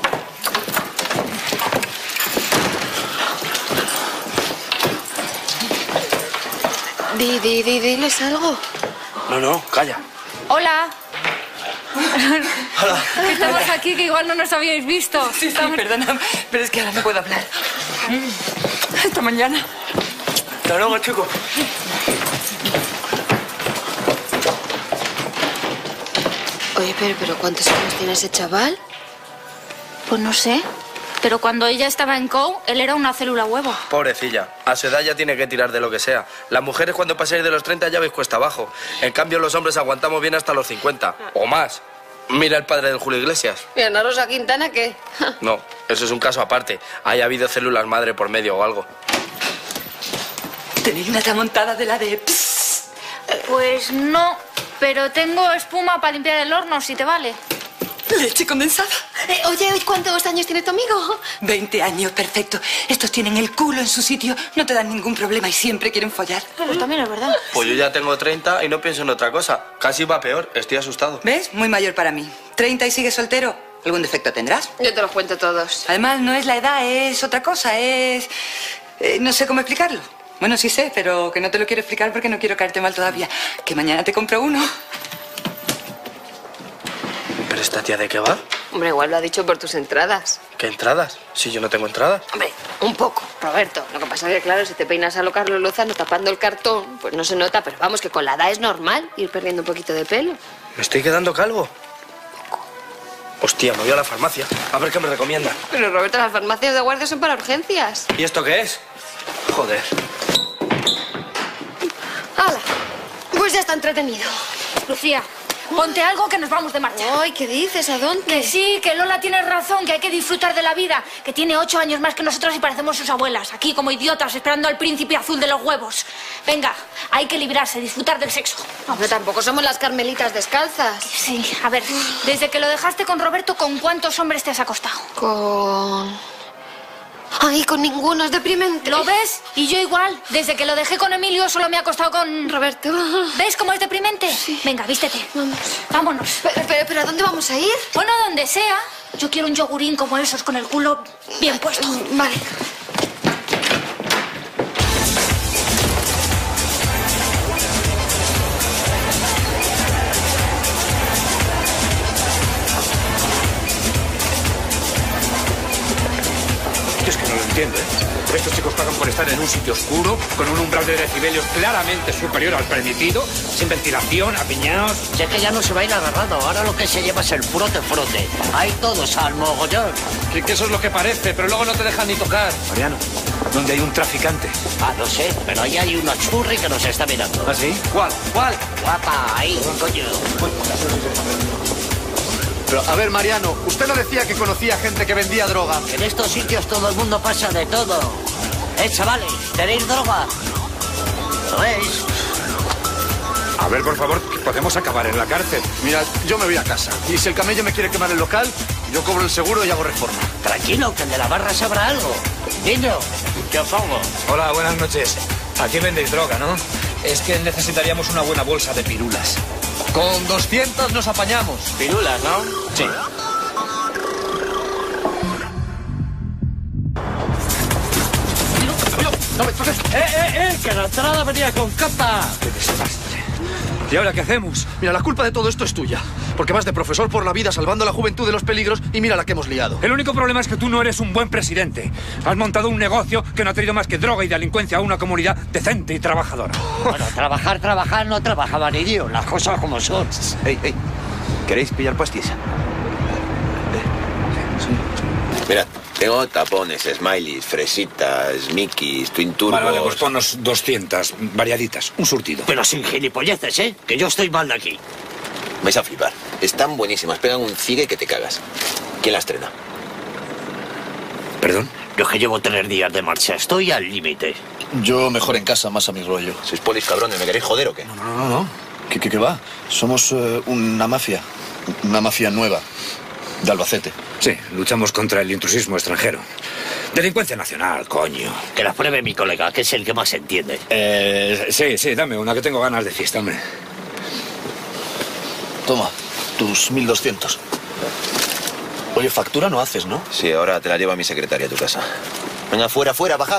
Diles algo. No, calla. Hola. Hola. Estamos aquí que igual no nos habíais visto. Sí, perdona, pero es que ahora no puedo hablar. Hasta mañana. Hasta luego, chico. Oye, pero ¿cuántos años tiene ese chaval? Pues no sé. Pero cuando ella estaba en COU, él era una célula huevo. Pobrecilla. A su edad ya tiene que tirar de lo que sea. Las mujeres cuando pasáis de los 30 ya veis cuesta abajo. En cambio, los hombres aguantamos bien hasta los 50. O más. Mira el padre del Julio Iglesias. ¿Y Ana Rosa Quintana qué? No, eso es un caso aparte. Haya habido células madre por medio o algo. ¿Tenéis una montada de la de... Pues no, pero tengo espuma para limpiar el horno, si te vale. Leche condensada. Oye, ¿cuántos años tiene tu amigo? 20 años, perfecto. Estos tienen el culo en su sitio, no te dan ningún problema y siempre quieren follar. Pues también es verdad. Pues yo ya tengo 30 y no pienso en otra cosa. Casi va peor, estoy asustado. ¿Ves? Muy mayor para mí. 30 y sigues soltero. ¿Algún defecto tendrás? Yo te los cuento todos. Además, no es la edad, es otra cosa, es No sé cómo explicarlo. Bueno, sí sé, pero que no te lo quiero explicar porque no quiero caerte mal todavía. Que mañana te compro uno. ¿Pero esta tía de qué va? Hombre, igual lo ha dicho por tus entradas. ¿Qué entradas? Si yo no tengo entradas. Hombre, un poco, Roberto. Lo que pasa es que, claro, si te peinas a lo Carlos Lozano tapando el cartón, pues no se nota, pero vamos, que con la edad es normal ir perdiendo un poquito de pelo. ¿Me estoy quedando calvo? Hostia, me voy a la farmacia. A ver qué me recomienda. Pero, Roberto, las farmacias de guardia son para urgencias. ¿Y esto qué es? Joder. ¡Hala! Pues ya está entretenido. Lucía, ponte algo que nos vamos de marcha. Ay, ¿qué dices? ¿A dónde? Que sí, que Lola tiene razón, que hay que disfrutar de la vida, que tiene 8 años más que nosotros y parecemos sus abuelas, aquí como idiotas esperando al príncipe azul de los huevos. Venga, hay que librarse, disfrutar del sexo. Pero tampoco somos las carmelitas descalzas. Sí, a ver, desde que lo dejaste con Roberto, ¿con cuántos hombres te has acostado? Con... Ay, con ninguno, es deprimente. ¿Lo ves? Y yo igual. Desde que lo dejé con Emilio solo me he acostado con... Roberto. ¿Ves cómo es deprimente? Sí. Venga, vístete. Vamos. Vámonos. Pero ¿a dónde vamos a ir? Bueno, donde sea. Yo quiero un yogurín como esos, con el culo bien puesto. Vale. Yo es que no lo entiendo, ¿eh? Estos chicos pagan por estar en un sitio oscuro, con un umbral de decibelios claramente superior al permitido, sin ventilación, apiñados. Si es que ya no se baila agarrado, ahora lo que se lleva es el frote-frote. Hay todos al mogollón. Que eso es lo que parece, pero luego no te dejan ni tocar. Mariano, ¿dónde hay un traficante? Ah, no sé, pero ahí hay una churri que nos está mirando. ¿Ah, sí? ¿Cuál? ¿Cuál? Guapa, ahí, coño. Pero, a ver, Mariano, usted no decía que conocía gente que vendía droga. En estos sitios todo el mundo pasa de todo. Chavales, ¿tenéis droga? ¿Lo veis? A ver, por favor, que podemos acabar en la cárcel. Mira, yo me voy a casa. Y si el camello me quiere quemar el local, yo cobro el seguro y hago reforma. Tranquilo, que el de la barra sabrá algo. Niño, ¿qué os pongo? Hola, buenas noches. Aquí vendéis droga, ¿no? Es que necesitaríamos una buena bolsa de pirulas. Con 200 nos apañamos. Pirulas, ¿no? Sí. No me toques. Que la entrada venía con capa. ¡Qué desastre! ¿Y ahora qué hacemos? Mira, la culpa de todo esto es tuya. Porque vas de profesor por la vida salvando a la juventud de los peligros y mira la que hemos liado. El único problema es que tú no eres un buen presidente. Has montado un negocio que no ha traído más que droga y delincuencia a una comunidad decente y trabajadora. Bueno, trabajar, no trabajaban ellos. Las cosas como son. Ey, ¿queréis pillar pastillas? Mira, tengo tapones, smileys, fresitas, mickeys, twin turbos... Vale, pues ponnos 200, variaditas, un surtido. Pero sin gilipolleces, ¿eh? Que yo estoy mal de aquí. Vais a flipar. Están buenísimas, pegan un cigue que te cagas. ¿Quién las estrena? ¿Perdón? Yo que llevo 3 días de marcha, estoy al límite. Yo mejor en casa, más a mi rollo. ¿Sois polis cabrones? ¿Me queréis joder o qué? No. ¿Qué va? Somos una mafia nueva, de Albacete. Sí, luchamos contra el intrusismo extranjero. Delincuencia nacional, coño. Que la pruebe mi colega, que es el que más entiende. Sí, dame una, que tengo ganas de fiesta, hombre. Toma, tus 1200. Oye, factura no haces, ¿no? Sí, ahora te la lleva mi secretaria a tu casa. Venga, fuera, bajad.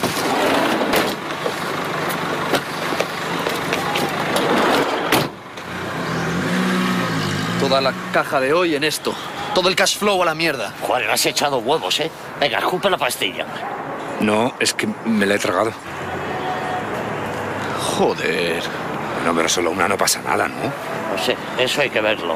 Toda la caja de hoy en esto. Todo el cash flow a la mierda. Joder, has echado huevos, ¿eh? Venga, escupe la pastilla. No, es que me la he tragado. Joder. No, pero solo una no pasa nada, ¿no? No sé, eso hay que verlo.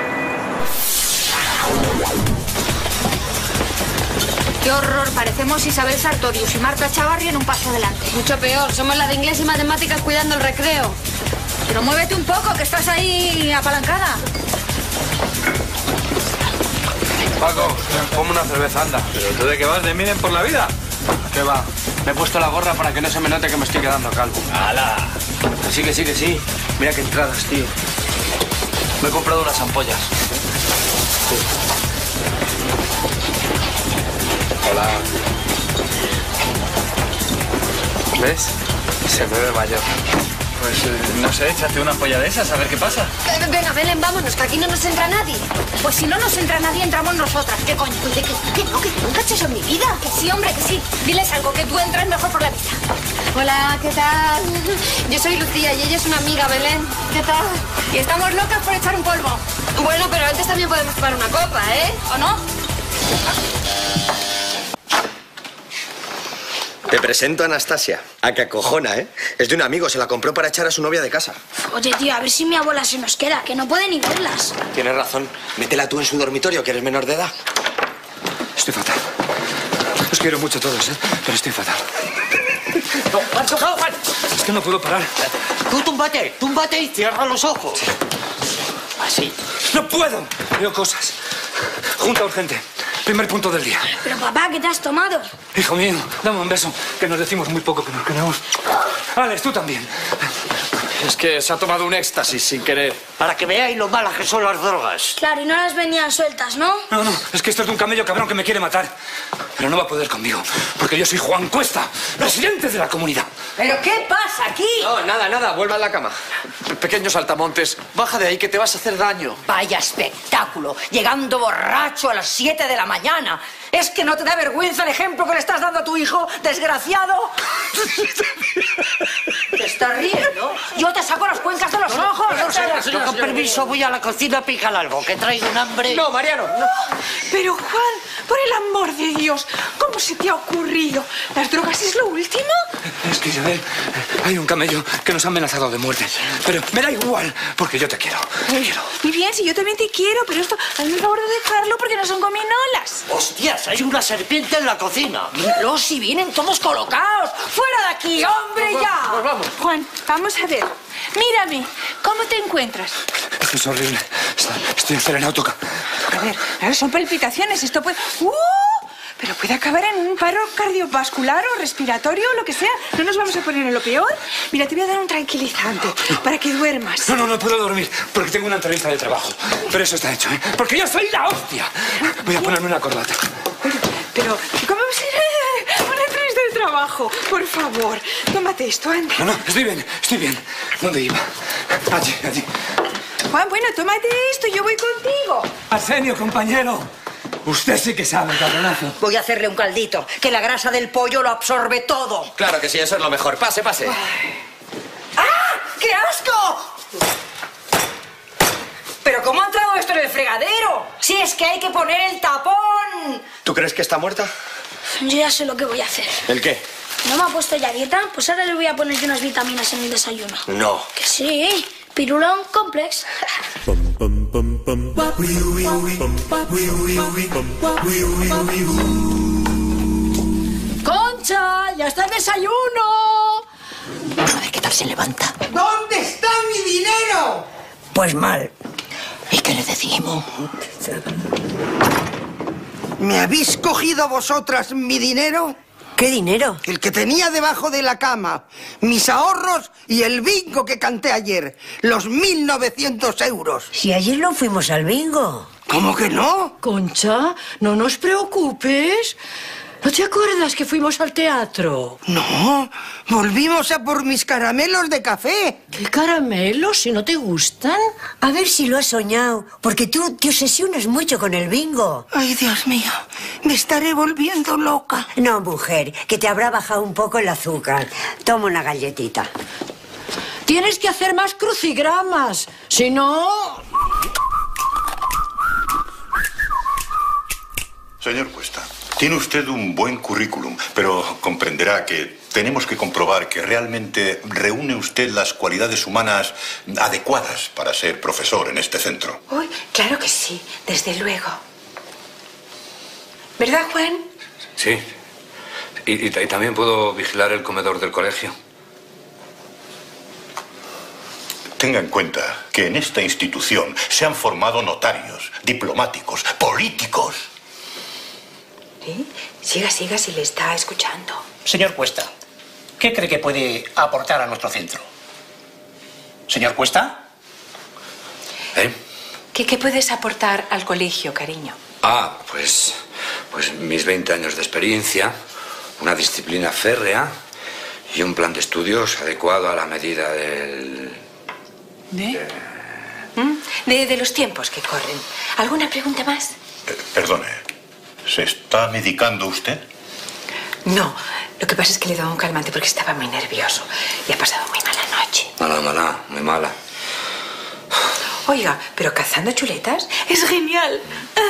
Qué horror, parecemos Isabel Sartorius y Marta Chavarri en un paso adelante. Mucho peor, somos la de inglés y matemáticas cuidando el recreo. Pero muévete un poco, que estás ahí apalancada. Paco, ponme una cerveza, anda. ¿Pero tú de qué vas? ¿De miren por la vida? ¿Qué va? Me he puesto la gorra para que no se me note que me estoy quedando calvo. ¡Hala! Que sí. Mira qué entradas, tío. Me he comprado unas ampollas. Sí. Hola. ¿Ves? Se me ve mayor. Pues no sé, échate una polla de esas, a ver qué pasa. Venga, Belén, vámonos, que aquí no nos entra nadie. Pues si no nos entra nadie, entramos nosotras. ¿Qué coño? Oye, que nunca he hecho eso en mi vida. Que sí, hombre, que sí. Diles algo, que tú entras mejor por la vista. Hola, ¿qué tal? Yo soy Lucía y ella es una amiga, Belén. ¿Qué tal? Y estamos locas por echar un polvo. Bueno, pero antes también podemos tomar una copa, ¿eh? ¿O no? Te presento a Anastasia, a que acojona, ¿eh? Es de un amigo, se la compró para echar a su novia de casa. Oye, tío, a ver si mi abuela se nos queda, que no puede ni verlas. Tienes razón. Métela tú en su dormitorio, que eres menor de edad. Estoy fatal. Os quiero mucho a todos, ¿eh? Pero estoy fatal. No, Marco, no, Juan. Es que no puedo parar. Tú túmbate y cierra los ojos. Así. ¡No puedo! Veo cosas. Junta urgente. Primer punto del día. Pero papá, ¿qué te has tomado? Hijo mío, dame un beso, que nos decimos muy poco, que nos queremos. Alex, tú también. Es que se ha tomado un éxtasis sin querer. Para que veáis lo malas que son las drogas. Claro, y no las venían sueltas, ¿no? No, es que esto es de un camello cabrón que me quiere matar. Pero no va a poder conmigo, porque yo soy Juan Cuesta, presidente de la comunidad. ¿Pero qué pasa aquí? No, nada, vuelva a la cama. Pequeño saltamontes, baja de ahí que te vas a hacer daño. Vaya espectáculo, llegando borracho a las 7 de la mañana. ¿Es que no te da vergüenza el ejemplo que le estás dando a tu hijo, desgraciado? ¿Te estás riendo? Yo te saco las cuencas de los ojos. Yo con permiso voy a la cocina a picar algo, que traigo un hambre. No, Mariano, no. Pero Juan, por el amor de Dios, ¿cómo se te ha ocurrido? ¿Las drogas es lo último? Es que, Isabel, hay un camello que nos ha amenazado de muerte. Pero me da igual, porque yo te quiero. Te quiero. Muy bien, si yo también te quiero, pero esto, hazme el favor de dejarlo porque no son gominolas. ¡Hostias! Hay una serpiente en la cocina. Míralos, si vienen todos colocados. ¡Fuera de aquí, hombre, ya! Pues vamos. Juan, vamos a ver. Mírame, ¿cómo te encuentras? Esto es horrible. Estoy acelerado, toca. A ver, claro, son palpitaciones. Esto puede... Pero puede acabar en un paro cardiovascular o respiratorio o lo que sea. ¿No nos vamos a poner en lo peor? Mira, te voy a dar un tranquilizante para que duermas. No puedo dormir porque tengo una entrevista de trabajo. Pero eso está hecho, ¿eh? Porque yo soy la hostia. Voy a ponerme una corbata. Pero, ¿cómo vamos a ir a una entrevista de trabajo? Por favor, tómate esto, anda. No, estoy bien. ¿Dónde iba? Allí. Juan, bueno, tómate esto, yo voy contigo. Arsenio, compañero. Usted sí que sabe, cabronazo. Voy a hacerle un caldito, que la grasa del pollo lo absorbe todo. Claro que sí, eso es lo mejor. Pase. ¡Ah! ¡Qué asco! ¿Pero cómo ha entrado esto en el fregadero? Si es que hay que poner el tapón. ¿Tú crees que está muerta? Yo ya sé lo que voy a hacer. ¿El qué? ¿No me ha puesto ya dieta? Pues ahora le voy a poner yo unas vitaminas en el desayuno. No. Que sí, Pirulón Complex. ¡Concha! ¡Ya está el desayuno! A ver qué tal se levanta. ¿Dónde está mi dinero? Pues mal. ¿Y qué le decimos? ¿Me habéis cogido vosotras mi dinero? ¿Qué dinero? El que tenía debajo de la cama, mis ahorros y el bingo que canté ayer. Los 1.900 euros. Si ayer no fuimos al bingo. ¿Cómo que no? Concha, no nos preocupes. ¿No te acuerdas que fuimos al teatro? No, volvimos a por mis caramelos de café. ¿Qué caramelos? Si no te gustan. A ver si lo has soñado, porque tú te obsesionas mucho con el bingo. Ay, Dios mío, me estaré volviendo loca. No, mujer, que te habrá bajado un poco el azúcar. Toma una galletita. Tienes que hacer más crucigramas, si no... Señor Cuesta, tiene usted un buen currículum, pero comprenderá que tenemos que comprobar que realmente reúne usted las cualidades humanas adecuadas para ser profesor en este centro. Uy, claro que sí, desde luego. ¿Verdad, Juan? Sí. Y también puedo vigilar el comedor del colegio. Tenga en cuenta que en esta institución se han formado notarios, diplomáticos, políticos. ¿Sí? Siga, si le está escuchando. Señor Cuesta, ¿qué cree que puede aportar a nuestro centro? ¿Señor Cuesta? ¿Qué puedes aportar al colegio, cariño? Pues mis 20 años de experiencia, una disciplina férrea Y un plan de estudios adecuado a la medida del... De los tiempos que corren. ¿Alguna pregunta más? Perdone, ¿se está medicando usted? No, lo que pasa es que le he dado un calmante porque estaba muy nervioso y ha pasado muy mala noche. Mala, muy mala. Oiga, pero cazando chuletas es genial.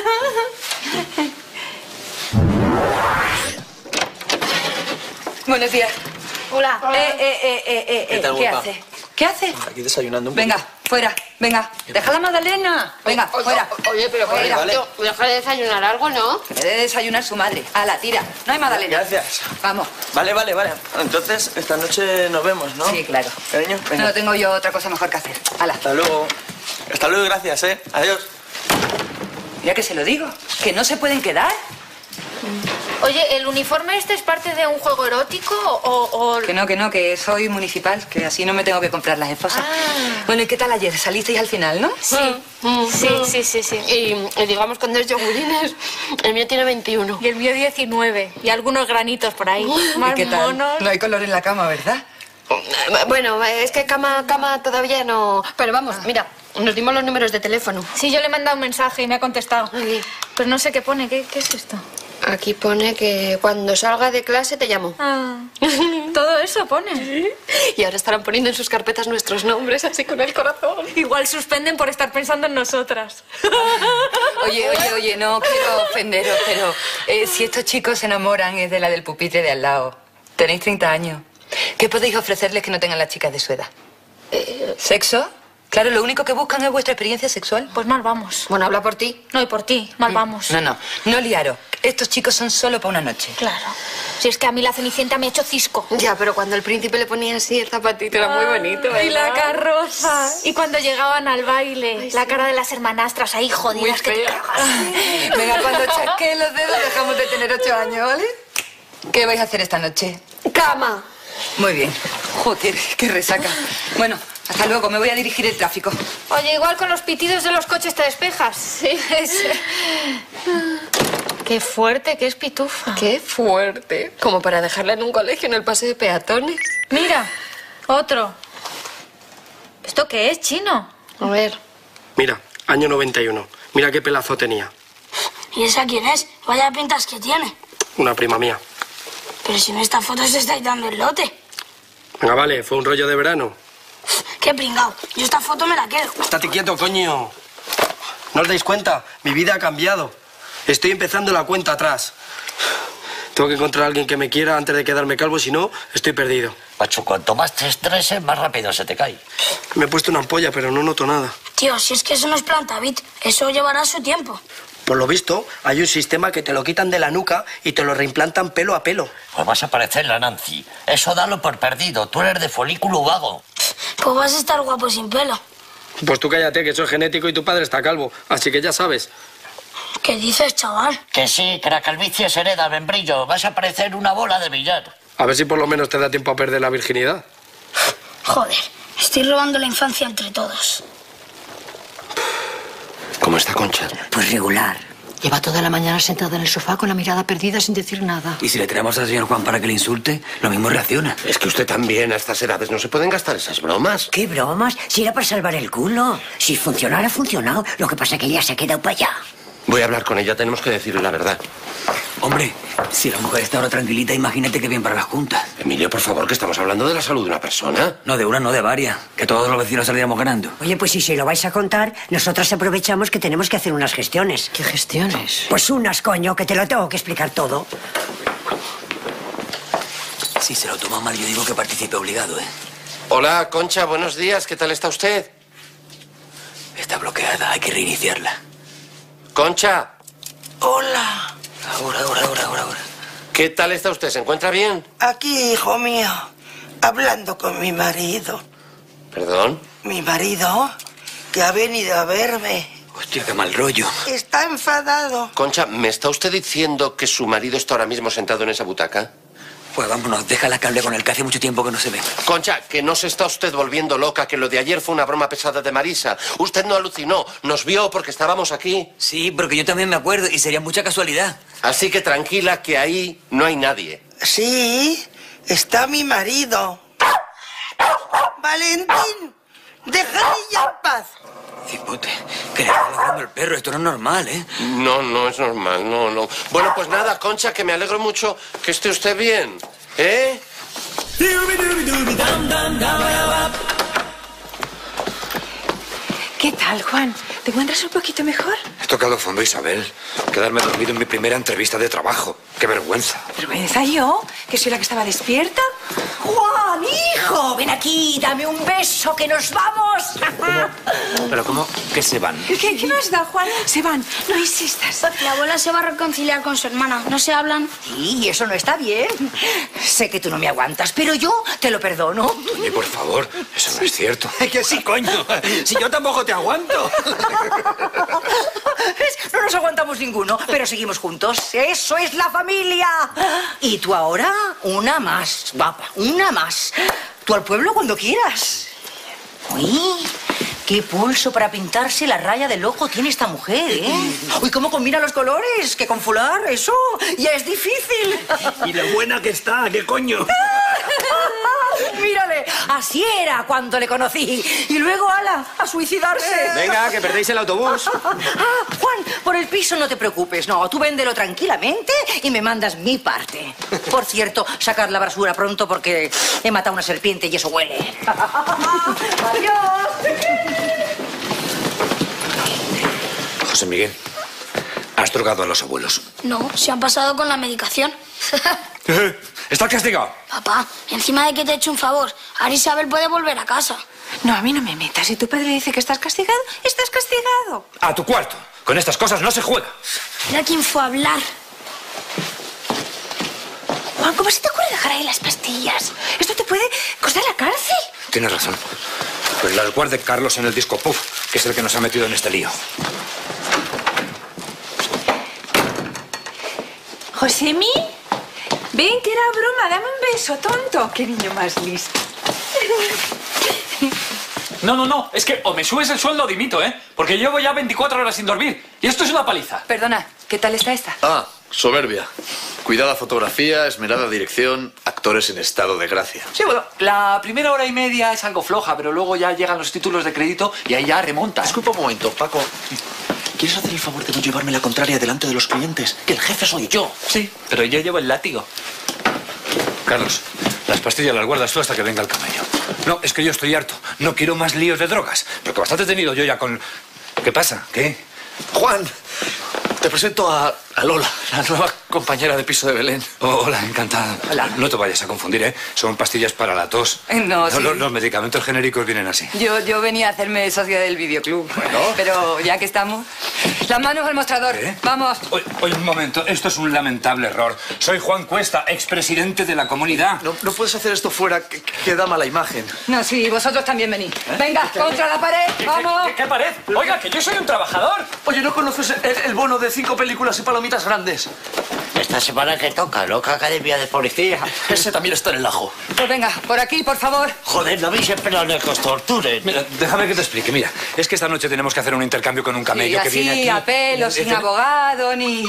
Buenos días. Hola. ¿Qué tal, guapa? hace? ¿Qué hace? Aquí desayunando un Venga, fuera, venga. Deja la magdalena. Venga, fuera. Oye, pero Fuera. deja de desayunar algo, ¿no? Que debe desayunar su madre. Ala, tira. No hay magdalena. Gracias. Vamos. Vale. Entonces, esta noche nos vemos, ¿no? Sí, claro. Cariño, venga. No tengo yo otra cosa mejor que hacer. Ala. Hasta luego. Hasta luego, gracias, ¿eh? Adiós. Mira que se lo digo. Que no se pueden quedar. Oye, ¿el uniforme este es parte de un juego erótico o...? Que no, que soy municipal, que así no me tengo que comprar las esposas. Bueno, ¿y qué tal ayer? ¿Salisteis al final, no? Sí. Sí. Y digamos con 2 yogurines, el mío tiene 21. Y el mío 19. Y algunos granitos por ahí. ¿Y qué tal? No hay color en la cama, ¿verdad? Bueno, es que cama todavía no... Pero vamos, mira, nos dimos los números de teléfono. Sí, yo le he mandado un mensaje y me ha contestado. Pero no sé qué pone. ¿Qué es esto? Aquí pone que cuando salga de clase te llamo. Todo eso pone. Y ahora estarán poniendo en sus carpetas nuestros nombres, así con el corazón. Igual suspenden por estar pensando en nosotras. Oye, no quiero ofenderos, pero si estos chicos se enamoran es de la del pupitre de al lado. Tenéis 30 años. ¿Qué podéis ofrecerles que no tengan las chicas de su edad? ¿Sexo? Claro, lo único que buscan es vuestra experiencia sexual. Pues mal vamos. Bueno, habla por ti. No, y por ti. Mal vamos. No liaros. Estos chicos son solo para una noche. Claro. Si es que a mí la Cenicienta me ha hecho cisco. Ya, pero cuando el príncipe le ponía así el zapatito era muy bonito, ¿verdad? Y la carroza. Y cuando llegaban al baile, la cara de las hermanastras ahí jodidas que te cagas. Venga, cuando chasqueen los dedos dejamos de tener 8 años, ¿vale? ¿Qué vais a hacer esta noche? ¡Cama! Muy bien. Joder, qué resaca. Bueno, hasta luego, me voy a dirigir el tráfico. Oye, igual con los pitidos de los coches te despejas. Sí. Qué fuerte, que es pitufa. Qué fuerte. Como para dejarla en un colegio en el paseo de peatones. Mira, otro. ¿Esto qué es, chino? A ver. Mira, año 91. Mira qué pelazo tenía. ¿Y esa quién es? Vaya pintas que tiene. Una prima mía. Pero si en esta foto se estáis dando el lote. Venga, vale, fue un rollo de verano. Qué pringao. Yo esta foto me la quedo. Estate quieto, coño. ¿No os dais cuenta? Mi vida ha cambiado. Estoy empezando la cuenta atrás. Tengo que encontrar a alguien que me quiera antes de quedarme calvo, si no, estoy perdido. Pacho, cuanto más te estreses, más rápido se te cae. Me he puesto una ampolla, pero no noto nada. Tío, si es que eso no es Plantavit, eso llevará su tiempo. Por lo visto, hay un sistema que te lo quitan de la nuca y te lo reimplantan pelo a pelo. Pues vas a parecer la Nancy. Eso dalo por perdido. Tú eres de folículo vago. Pues vas a estar guapo sin pelo. Pues tú cállate, que eso es genético y tu padre está calvo. Así que ya sabes. ¿Qué dices, chaval? Que sí, que la calvicie se hereda, membrillo. Vas a parecer una bola de billar. A ver si por lo menos te da tiempo a perder la virginidad. Joder, estoy robando la infancia entre todos. ¿Cómo está Concha? Pues regular. Lleva toda la mañana sentada en el sofá con la mirada perdida sin decir nada. Y si le traemos al señor Juan para que le insulte, lo mismo reacciona. Es que usted también, a estas edades, no se pueden gastar esas bromas. ¿Qué bromas? Si era para salvar el culo. Si funcionara, ha funcionado. Lo que pasa es que ella se ha quedado para allá. Voy a hablar con ella, tenemos que decirle la verdad. Hombre, si la mujer está ahora tranquilita, imagínate qué bien para las juntas. Emilio, por favor, que estamos hablando de la salud de una persona. No de una, no de varias. Que todos los vecinos saliéramos ganando. Oye, pues si se lo vais a contar, nosotras aprovechamos que tenemos que hacer unas gestiones. ¿Qué gestiones? Pues unas, coño, que te lo tengo que explicar todo. Si se lo toma mal, yo digo que participe obligado, ¿eh? Hola, Concha, buenos días. ¿Qué tal está usted? Está bloqueada, hay que reiniciarla. Concha. Hola. Ahora. ¿Qué tal está usted? ¿Se encuentra bien? Aquí, hijo mío, hablando con mi marido. ¿Perdón? Mi marido, que ha venido a verme. Hostia, qué mal rollo. Está enfadado. Concha, ¿me está usted diciendo que su marido está ahora mismo sentado en esa butaca? Pues vámonos, déjala que hable con él, que hace mucho tiempo que no se ve. Concha, que no se está usted volviendo loca, que lo de ayer fue una broma pesada de Marisa. Usted no alucinó, nos vio porque estábamos aquí. Sí, porque yo también me acuerdo y sería mucha casualidad. Así que tranquila, que ahí no hay nadie. Sí, está mi marido. Valentín, déjale ya en paz. Cipote, que le está ladrando el perro. Esto no es normal, ¿eh? No, no es normal, no. Bueno, pues nada, Concha, que me alegro mucho que esté usted bien, ¿eh? ¿Qué tal, Juan? ¿Te encuentras un poquito mejor? He tocado fondo, Isabel. Quedarme dormido en mi primera entrevista de trabajo. ¡Qué vergüenza! ¿Vergüenza yo? ¿Que soy la que estaba despierta? Juan, hijo, ven aquí, dame un beso, que nos vamos. ¿Pero cómo? ¿Qué se van? ¿Qué nos da, Juan? Se van, no insistas. La abuela se va a reconciliar con su hermana. ¿No se hablan? Sí, eso no está bien. Sé que tú no me aguantas, pero yo te lo perdono. Oye, por favor, eso no es cierto. Que sí, coño. Si yo tampoco te aguanto. No nos aguantamos ninguno, pero seguimos juntos. Eso es la familia. Y tú ahora, una más, guapa, una más. Tú al pueblo cuando quieras. Uy, qué pulso para pintarse la raya del ojo tiene esta mujer, ¿eh? Uy, cómo combina los colores, que con fular, eso ya es difícil. Y lo buena que está, ¿qué coño? Mírale, así era cuando le conocí. Y luego, ala, a suicidarse. Venga, que perdéis el autobús. Juan, por el piso no te preocupes. No, tú véndelo tranquilamente y me mandas mi parte. Por cierto, sacar la basura pronto porque he matado a una serpiente y eso huele. Adiós. José Miguel, ¿has drogado a los abuelos? No, se han pasado con la medicación. ¿Estás castigado? Papá, encima de que te he hecho un favor, ahora Isabel puede volver a casa. No, a mí no me metas. Si tu padre dice que estás castigado, estás castigado. A tu cuarto. Con estas cosas no se juega. Mira quién fue a hablar. Juan, ¿cómo se te ocurre dejar ahí las pastillas? Esto te puede costar la cárcel. Tienes razón. Pues las guarde Carlos en el disco Puff, que es el que nos ha metido en este lío. Josemi, ven, que era broma. Dame un beso, tonto. Qué niño más listo. No, es que o me subes el sueldo o dimito, ¿eh? Porque llevo ya 24 horas sin dormir. Y esto es una paliza. Perdona, ¿qué tal está esta? Ah, soberbia. Cuidada fotografía, esmerada dirección, actores en estado de gracia. Sí, bueno, la primera hora y media es algo floja, pero luego ya llegan los títulos de crédito y ahí ya remonta. Disculpa un momento, Paco. ¿Quieres hacer el favor de no llevarme la contraria delante de los clientes? Que el jefe soy yo. Sí, pero yo llevo el látigo. Carlos, las pastillas las guardas tú hasta que venga el camello. No, es que yo estoy harto. No quiero más líos de drogas. Porque bastante he tenido yo ya con... ¿Qué pasa? ¿Qué? Juan, te presento a Lola, la nueva compañera de piso de Belén. Oh, hola, encantada. Hola. No te vayas a confundir, ¿eh? Son pastillas para la tos. No, sí. Los medicamentos genéricos vienen así. Yo venía a hacerme socia del videoclub. Bueno. Pero ya que estamos... Las manos al mostrador. ¿Eh? Vamos. Oye, un momento. Esto es un lamentable error. Soy Juan Cuesta, expresidente de la comunidad. No puedes hacer esto fuera, que da mala imagen. No, sí, vosotros también venid. Venga, contra la pared, vamos. ¿Qué pared? Oiga, que yo soy un trabajador. Oye, ¿no conoces el bono de 5 películas y palomitas grandes? Esta semana que toca, loca academia de policía. Ese también está en el ajo. Pues venga, por aquí, por favor. Joder, no habéis esperado ni a que os torturen. Mira, déjame que te explique. Mira, es que esta noche tenemos que hacer un intercambio con un camello Y que así, viene aquí. a pelo, sin abogado, ni...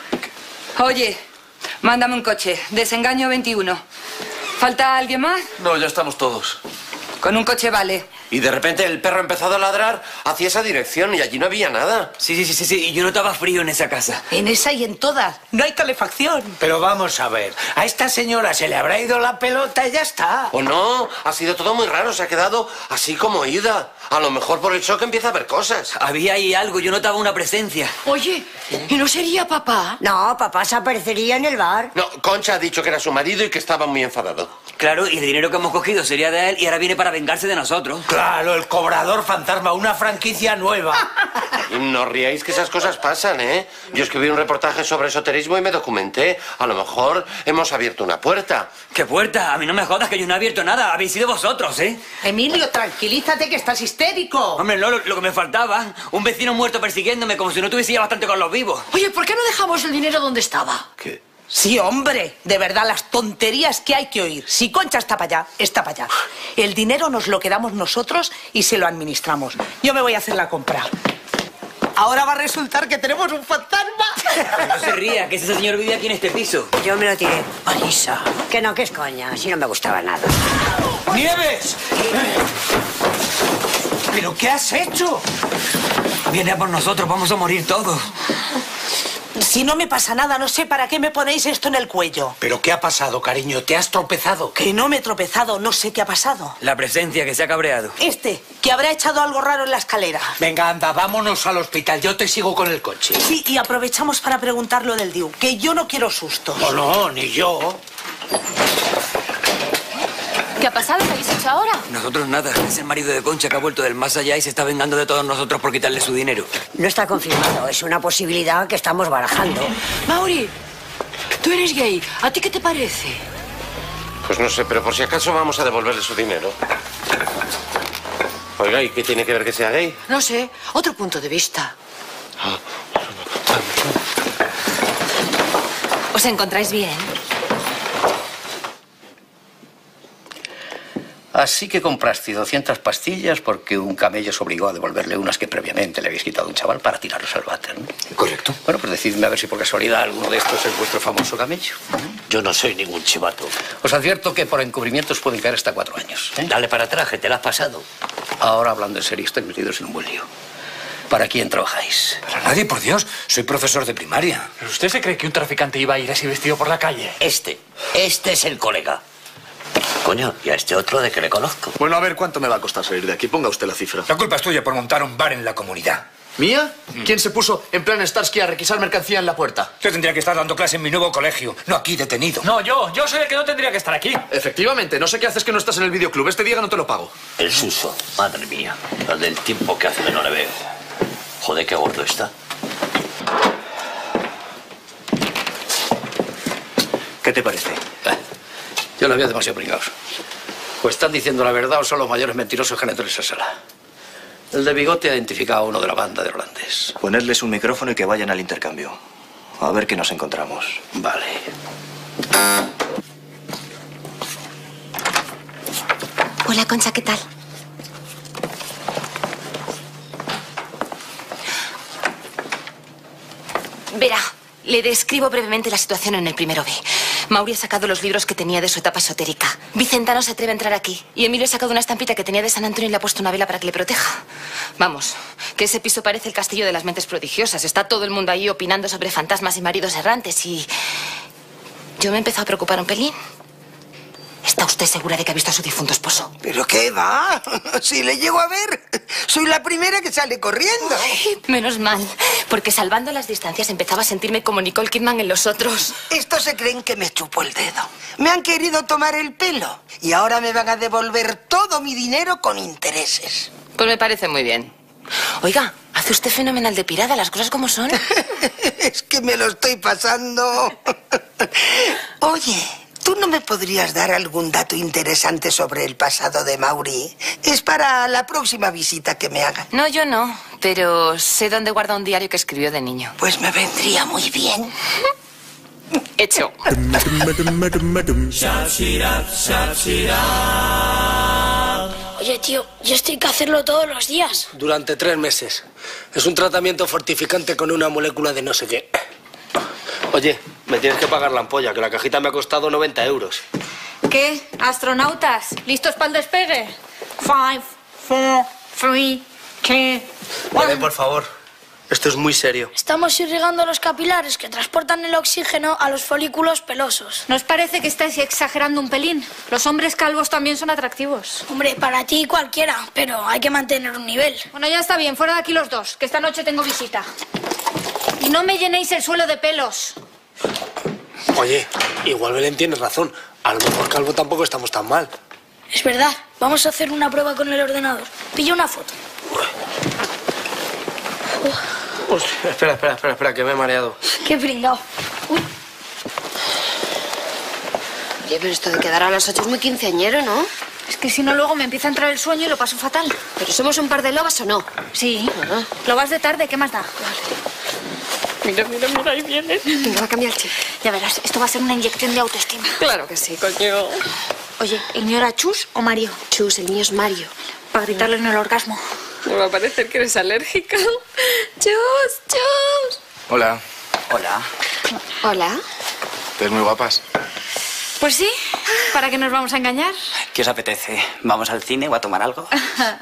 Oye, mándame un coche. Desengaño 21. ¿Falta alguien más? No, ya estamos todos. Con un coche vale. Y de repente el perro ha empezado a ladrar hacia esa dirección y allí no había nada. Sí. Y yo notaba frío en esa casa. En esa y en todas. No hay calefacción. Pero vamos a ver, a esta señora se le habrá ido la pelota y ya está. ¿O no? Ha sido todo muy raro, se ha quedado así como ida. A lo mejor por el shock empieza a ver cosas. Había ahí algo, yo notaba una presencia. Oye, ¿y no sería papá? No, papá se aparecería en el bar. No, Concha ha dicho que era su marido y que estaba muy enfadado. Claro, y el dinero que hemos cogido sería de él y ahora viene para vengarse de nosotros. Claro, el cobrador fantasma, una franquicia nueva. Y no ríais que esas cosas pasan, ¿eh? Yo escribí un reportaje sobre esoterismo y me documenté. A lo mejor hemos abierto una puerta. ¿Qué puerta? A mí no me jodas que yo no he abierto nada. Habéis sido vosotros, ¿eh? Emilio, tranquilízate que estás histérico. Hombre, no, lo que me faltaba. Un vecino muerto persiguiéndome como si no tuviese ya bastante con los vivos. Oye, ¿por qué no dejamos el dinero donde estaba? ¿Qué? Sí, hombre, de verdad, las tonterías que hay que oír. Si Concha está para allá, está para allá. El dinero nos lo quedamos nosotros y se lo administramos. Yo me voy a hacer la compra. ahora va a resultar que tenemos un fantasma. No se ría, que ese señor vive aquí en este piso. Yo me lo tiré. Marisa. Que no, que es coña. Si no me gustaba nada. ¡Nieves! ¿Pero qué has hecho? Viene a por nosotros, vamos a morir todos. Si no me pasa nada, no sé para qué me ponéis esto en el cuello. ¿Pero qué ha pasado, cariño? ¿Te has tropezado? Que no me he tropezado, no sé qué ha pasado. La presencia que se ha cabreado. Que habrá echado algo raro en la escalera. Venga, anda, vámonos al hospital. Yo te sigo con el coche. Sí, y aprovechamos para preguntar lo del DIU, que yo no quiero sustos. No, ni yo. ¿Qué ha pasado? ¿Qué habéis hecho ahora? Nosotros nada. Es el marido de Concha que ha vuelto del más allá y se está vengando de todos nosotros por quitarle su dinero. No está confirmado. Es una posibilidad que estamos barajando. Mauri, tú eres gay. ¿A ti qué te parece? Pues no sé, pero por si acaso vamos a devolverle su dinero. Oiga, ¿y qué tiene que ver que sea gay? No sé. Otro punto de vista. ¿Os encontráis bien? Así que compraste 200 pastillas porque un camello se obligó a devolverle unas que previamente le habéis quitado a un chaval para tirarlos al váter, ¿no? Correcto. Bueno, pues decidme a ver si por casualidad alguno de estos es vuestro famoso camello. Yo no soy ningún chivato. Os advierto que por encubrimientos pueden caer hasta 4 años. Dale para atrás, que te la has pasado. Ahora, hablando en serio, estoy metidos en un buen lío. ¿Para quién trabajáis? Para nadie, por Dios. Soy profesor de primaria. ¿Pero usted se cree que un traficante iba a ir así vestido por la calle? Este es el colega. Coño, y a este otro de que le conozco. Bueno, a ver, ¿cuánto me va a costar salir de aquí? Ponga usted la cifra. La culpa es tuya por montar un bar en la comunidad. ¿Mía? ¿Quién se puso en plan Starsky a requisar mercancía en la puerta? Yo tendría que estar dando clase en mi nuevo colegio, no aquí detenido. No, yo soy el que no tendría que estar aquí. Efectivamente, no sé qué haces que no estás en el videoclub. Este día no te lo pago. El Suso, madre mía. El del tiempo que hace que no le veo. Joder, qué gordo está. ¿Qué te parece? Yo lo veo demasiado pringados. O están diciendo la verdad o son los mayores mentirosos que han entrado en esa sala. El de bigote ha identificado a uno de la banda de holandés. Ponerles un micrófono y que vayan al intercambio. A ver qué nos encontramos. Vale. Hola, Concha, ¿qué tal? Verá, le describo brevemente la situación en el primero B. Mauri ha sacado los libros que tenía de su etapa esotérica. Vicentano se atreve a entrar aquí. Y Emilio ha sacado una estampita que tenía de San Antonio y le ha puesto una vela para que le proteja. Vamos, que ese piso parece el castillo de las mentes prodigiosas. Está todo el mundo ahí opinando sobre fantasmas y maridos errantes y... yo me he empezado a preocupar un pelín. ¿Está usted segura de que ha visto a su difunto esposo? ¿Pero qué va? Si le llego a ver, soy la primera que sale corriendo. Ay, menos mal, porque salvando las distancias empezaba a sentirme como Nicole Kidman en Los Otros. Estos se creen que me chupo el dedo. Me han querido tomar el pelo y ahora me van a devolver todo mi dinero con intereses. Pues me parece muy bien. Oiga, hace usted fenomenal de pirada, las cosas como son. Es que me lo estoy pasando. Oye, ¿tú no me podrías dar algún dato interesante sobre el pasado de Mauri? Es para la próxima visita que me hagan. No, yo no, pero sé dónde guarda un diario que escribió de niño. Pues me vendría muy bien. Hecho. Oye, tío, yo esto hay que hacerlo todos los días. Durante 3 meses. Es un tratamiento fortificante con una molécula de no sé qué. Oye, me tienes que pagar la ampolla, que la cajita me ha costado 90 euros. ¿Qué? ¿Astronautas? ¿Listos para el despegue? 5, 4, 3, 2, 1. Por favor. Esto es muy serio. Estamos irrigando los capilares que transportan el oxígeno a los folículos pelosos. ¿Nos parece que estáis exagerando un pelín? Los hombres calvos también son atractivos. Hombre, para ti cualquiera, pero hay que mantener un nivel. Bueno, ya está bien, fuera de aquí los dos, que esta noche tengo visita. Y no me llenéis el suelo de pelos. Oye, igual Belén tiene razón. A lo mejor calvo tampoco estamos tan mal. Es verdad. Vamos a hacer una prueba con el ordenador. Pilla una foto. Pues, espera, que me he mareado. Qué pringao. Oye, pero esto de quedar a las 8 es muy quinceañero, ¿no? Es que si no, luego me empieza a entrar el sueño y lo paso fatal. ¿Pero somos un par de lobas o no? Sí. Lo vas de tarde, ¿qué más da? Mira, ahí viene. Venga, va a cambiar el chip. Ya verás, esto va a ser una inyección de autoestima. Claro que sí, coño. Oye, ¿el mío era Chus o Mario? Chus, el mío es Mario. Para gritarle en el orgasmo. Me va a parecer que eres alérgica. Chus. Hola. Hola. Hola. ¿Estáis muy guapas? Pues sí, ¿para qué nos vamos a engañar? ¿Qué os apetece? ¿Vamos al cine o a tomar algo?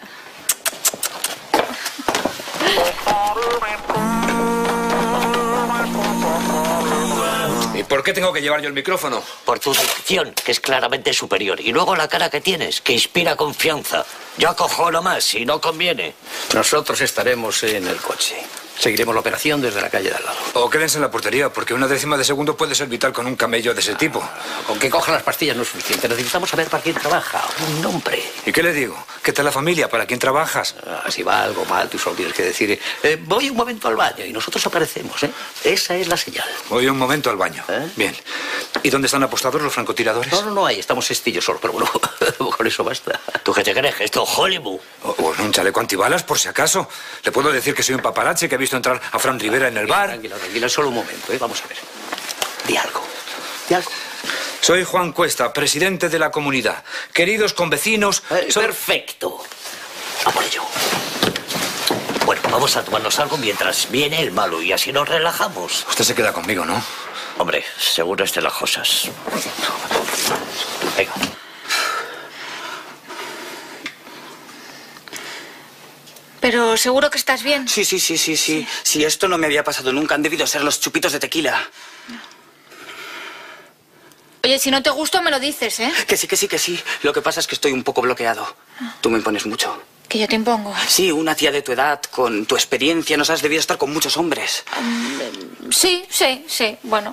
¿Y por qué tengo que llevar yo el micrófono? Por tu dicción, que es claramente superior. Y luego la cara que tienes, que inspira confianza. Yo acojono más si no conviene. Nosotros estaremos en el coche. Seguiremos la operación desde la calle de al lado. O quédense en la portería, porque una décima de segundo puede ser vital con un camello de ese tipo. Con que coja las pastillas no es suficiente. Necesitamos saber para quién trabaja. Un nombre. ¿Y qué le digo? ¿Qué tal la familia? ¿Para quién trabajas? Si va algo mal, tú solo tienes que decir, voy un momento al baño y nosotros aparecemos, ¿eh? Esa es la señal. Voy un momento al baño. Bien. ¿Y dónde están apostados los francotiradores? No hay. Estamos Estillo solo, pero bueno, con eso basta. ¿Tú qué te crees? ¿Que esto es Hollywood? O un chaleco antibalas, por si acaso. Le puedo decir que soy un paparazzi que he visto entrar a Fran Rivera en el bar. Tranquila, solo un momento, ¿eh? Vamos a ver. Di algo. Soy Juan Cuesta, presidente de la comunidad. Queridos convecinos... Perfecto. A por ello. Bueno, vamos a tomarnos algo mientras viene el malo y así nos relajamos. Usted se queda conmigo, ¿no? Hombre, seguro es de las cosas. Venga. Pero seguro que estás bien. Sí. Si esto no me había pasado nunca, han debido ser los chupitos de tequila. Oye, si no te gusta, me lo dices, ¿eh? Que sí. Lo que pasa es que estoy un poco bloqueado. Tú me impones mucho. Que yo te impongo. Sí, una tía de tu edad, con tu experiencia, nos has debido estar con muchos hombres. Sí. Bueno.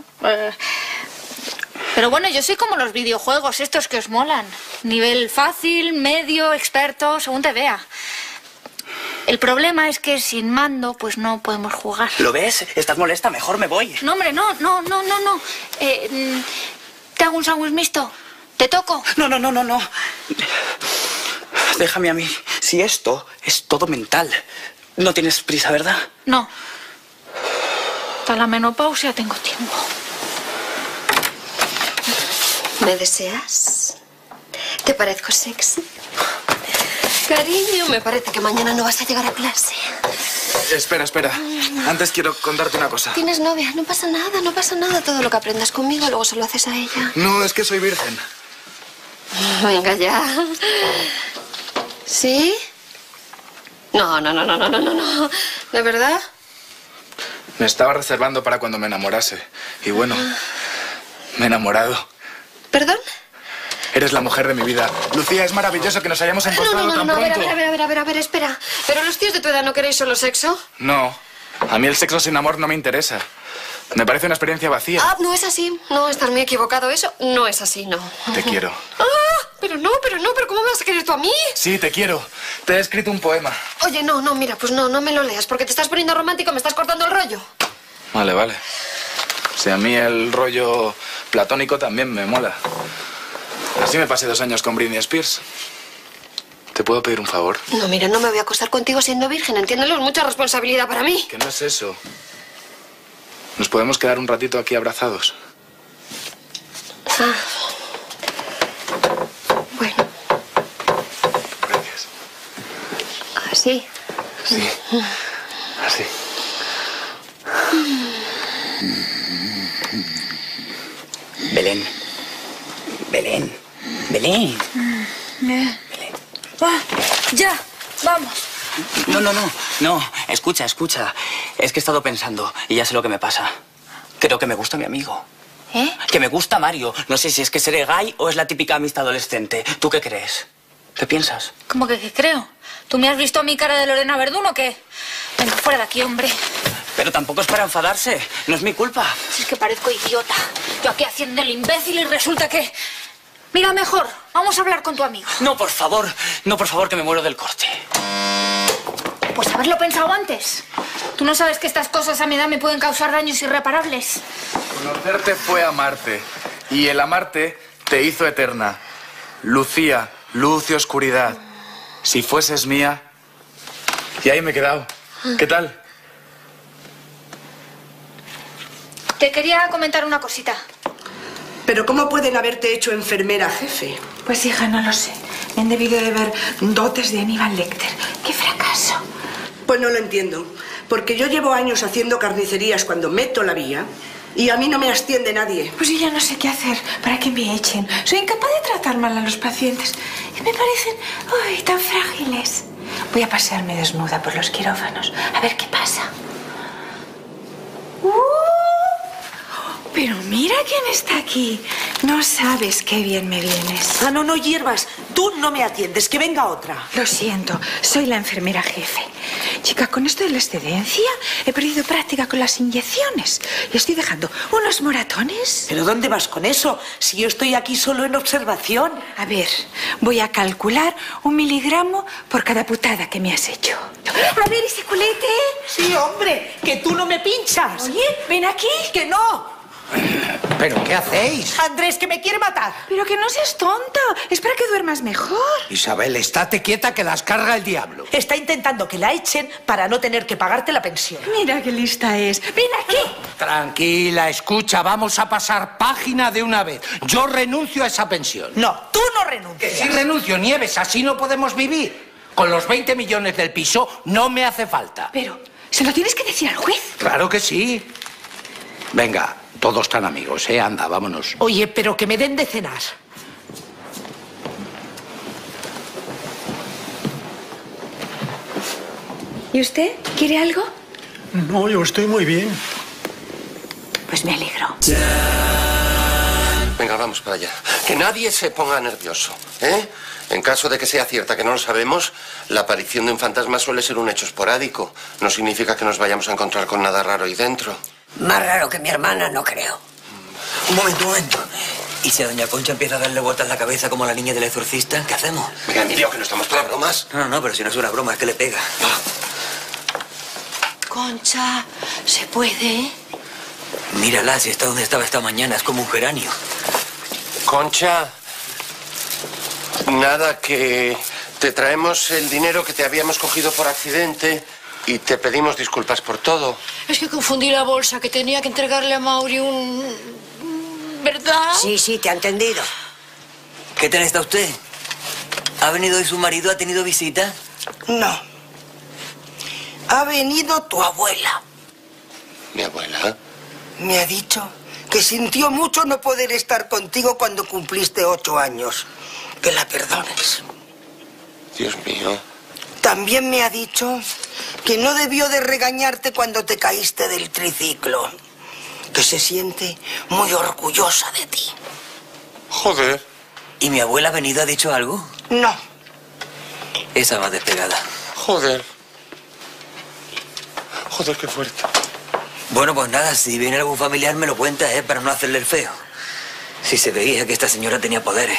Pero bueno, yo soy como los videojuegos estos que os molan. Nivel fácil, medio, experto, según te vea. El problema es que sin mando, pues no podemos jugar. ¿Lo ves? ¿Estás molesta? Mejor me voy. No, hombre, no. ¿Te hago un sándwich mixto? ¿Te toco? No. Déjame a mí. Si esto es todo mental. No tienes prisa, ¿verdad? No. Hasta la menopausia tengo tiempo. ¿Me deseas? ¿Te parezco sexy? Cariño, me parece que mañana no vas a llegar a clase. Espera. Antes quiero contarte una cosa. ¿Tienes novia? No pasa nada. Todo lo que aprendas conmigo luego se lo haces a ella. No, es que soy virgen. Venga ya. ¿Sí? No. ¿De verdad? Me estaba reservando para cuando me enamorase. Y bueno, me he enamorado. ¿Perdón? Eres la mujer de mi vida. Lucía, es maravilloso que nos hayamos encontrado tan pronto. A ver, espera. ¿Pero los tíos de tu edad no queréis solo sexo? No, a mí el sexo sin amor no me interesa. Me parece una experiencia vacía. No es así. No, estás muy equivocado. Eso no es así, no. Te quiero. Pero ¿cómo me vas a querer tú a mí? Sí, te quiero. Te he escrito un poema. Oye, no, mira, pues no me lo leas, porque te estás poniendo romántico, me estás cortando el rollo. Vale. O sea, a mí el rollo platónico también me mola. Así me pasé 2 años con Britney Spears. ¿Te puedo pedir un favor? No, mira, no me voy a acostar contigo siendo virgen, entiéndelo, es mucha responsabilidad para mí. Que no es eso. ¿Nos podemos quedar un ratito aquí abrazados? Bueno. Gracias. ¿Así? Sí, así. Belén. Ya, vamos. No. Escucha. Es que he estado pensando y ya sé lo que me pasa. Creo que me gusta mi amigo. ¿Eh? Que me gusta Mario. No sé si es que seré gay o es la típica amistad adolescente. ¿Tú qué crees? ¿Qué piensas? ¿Cómo que qué creo? ¿Tú me has visto a mi cara de Lorena Verdún o qué? Venga, fuera de aquí, hombre. Pero tampoco es para enfadarse. No es mi culpa. Si es que parezco idiota. Yo aquí haciendo el imbécil y resulta que... Mira, mejor, vamos a hablar con tu amigo. No, por favor, que me muero del corte. Pues haberlo pensado antes. Tú no sabes que estas cosas a mi edad me pueden causar daños irreparables. Conocerte fue amarte. Y el amarte te hizo eterna. Lucía, luz y oscuridad. Si fueses mía... Y ahí me he quedado. ¿Qué tal? Te quería comentar una cosita. ¿Pero cómo pueden haberte hecho enfermera jefe? Pues hija, no lo sé. Me han debido de ver dotes de Aníbal Lecter. ¡Qué fracaso! Pues no lo entiendo. porque yo llevo años haciendo carnicerías cuando meto la vía y a mí no me asciende nadie. Pues yo ya no sé qué hacer para que me echen. Soy incapaz de tratar mal a los pacientes y me parecen, ¡ay!, tan frágiles. Voy a pasearme desnuda por los quirófanos, a ver qué pasa. Pero mira quién está aquí. No sabes qué bien me vienes. Ah, no hierbas. Tú no me atiendes, que venga otra. Lo siento, soy la enfermera jefe. Chica, con esto de la excedencia he perdido práctica con las inyecciones. Y estoy dejando unos moratones. ¿Pero dónde vas con eso? Si yo estoy aquí solo en observación. A ver, voy a calcular 1 miligramo por cada putada que me has hecho. A ver, ese culete. Sí, hombre, que tú no me pinchas. Oye, ven aquí. Que no. ¿Pero qué hacéis? Andrés, que me quiere matar. Pero que no seas tonta. Es para que duermas mejor. Isabel, estate quieta que las carga el diablo. Está intentando que la echen para no tener que pagarte la pensión. Mira qué lista es. ¡Ven aquí! Tranquila, escucha, vamos a pasar página de una vez. Yo renuncio a esa pensión. No, tú no renuncias. Que sí renuncio, Nieves, así no podemos vivir. Con los 20 millones del piso no me hace falta. Pero, ¿se lo tienes que decir al juez? Claro que sí. Venga, todos tan amigos, ¿eh? Anda, vámonos. Oye, pero que me den de cenar. ¿Y usted? ¿Quiere algo? No, yo estoy muy bien. Pues me alegro. Venga, vamos para allá. Que nadie se ponga nervioso, ¿eh? En caso de que sea cierta, que no lo sabemos, la aparición de un fantasma suele ser un hecho esporádico. No significa que nos vayamos a encontrar con nada raro ahí dentro. Más raro que mi hermana, no creo. Un momento. ¿Y si a doña Concha empieza a darle vueltas en la cabeza como a la niña del exorcista? ¿Qué hacemos? Mira, Emilio, que no estamos para bromas. No, pero si no es una broma, es que le pega. Concha, ¿se puede? Mírala, si está donde estaba esta mañana, es como un geranio. Concha, nada, que te traemos el dinero que te habíamos cogido por accidente y te pedimos disculpas por todo. Es que confundí la bolsa, que tenía que entregarle a Mauri ¿verdad? Sí, te ha entendido. ¿Qué tal está usted? ¿Ha venido hoy su marido? ¿Ha tenido visita? No. Ha venido tu abuela. ¿Mi abuela? Me ha dicho que sintió mucho no poder estar contigo cuando cumpliste 8 años. Que la perdones. Dios mío. También me ha dicho que no debió de regañarte cuando te caíste del triciclo. Que se siente muy orgullosa de ti. Joder. ¿Y mi abuela ha venido, ha dicho algo? No. Esa va despegada. Joder, qué fuerte. Bueno, pues nada, si viene algún familiar me lo cuenta, para no hacerle el feo. Si se veía que esta señora tenía poderes.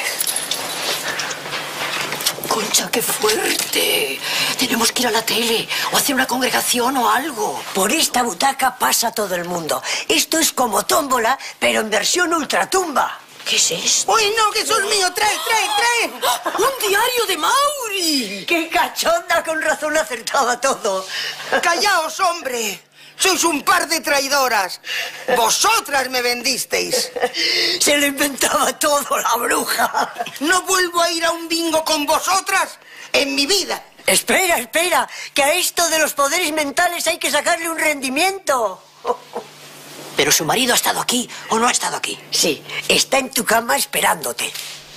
Concha, qué fuerte. Tenemos que ir a la tele o hacer una congregación o algo. Por esta butaca pasa todo el mundo. Esto es como tómbola, pero en versión ultratumba. ¿Qué es esto? ¡Uy, no, que eso es mío! ¡Trae! ¡Un diario de Mauri! ¡Qué cachonda! Con razón acertaba todo. ¡Callaos, hombre! ¡Sois un par de traidoras! ¡Vosotras me vendisteis! Se lo inventaba todo, la bruja. No vuelvo a ir a un bingo con vosotras en mi vida. Espera, que a esto de los poderes mentales hay que sacarle un rendimiento. ¿Pero su marido ha estado aquí o no ha estado aquí? Sí, está en tu cama esperándote.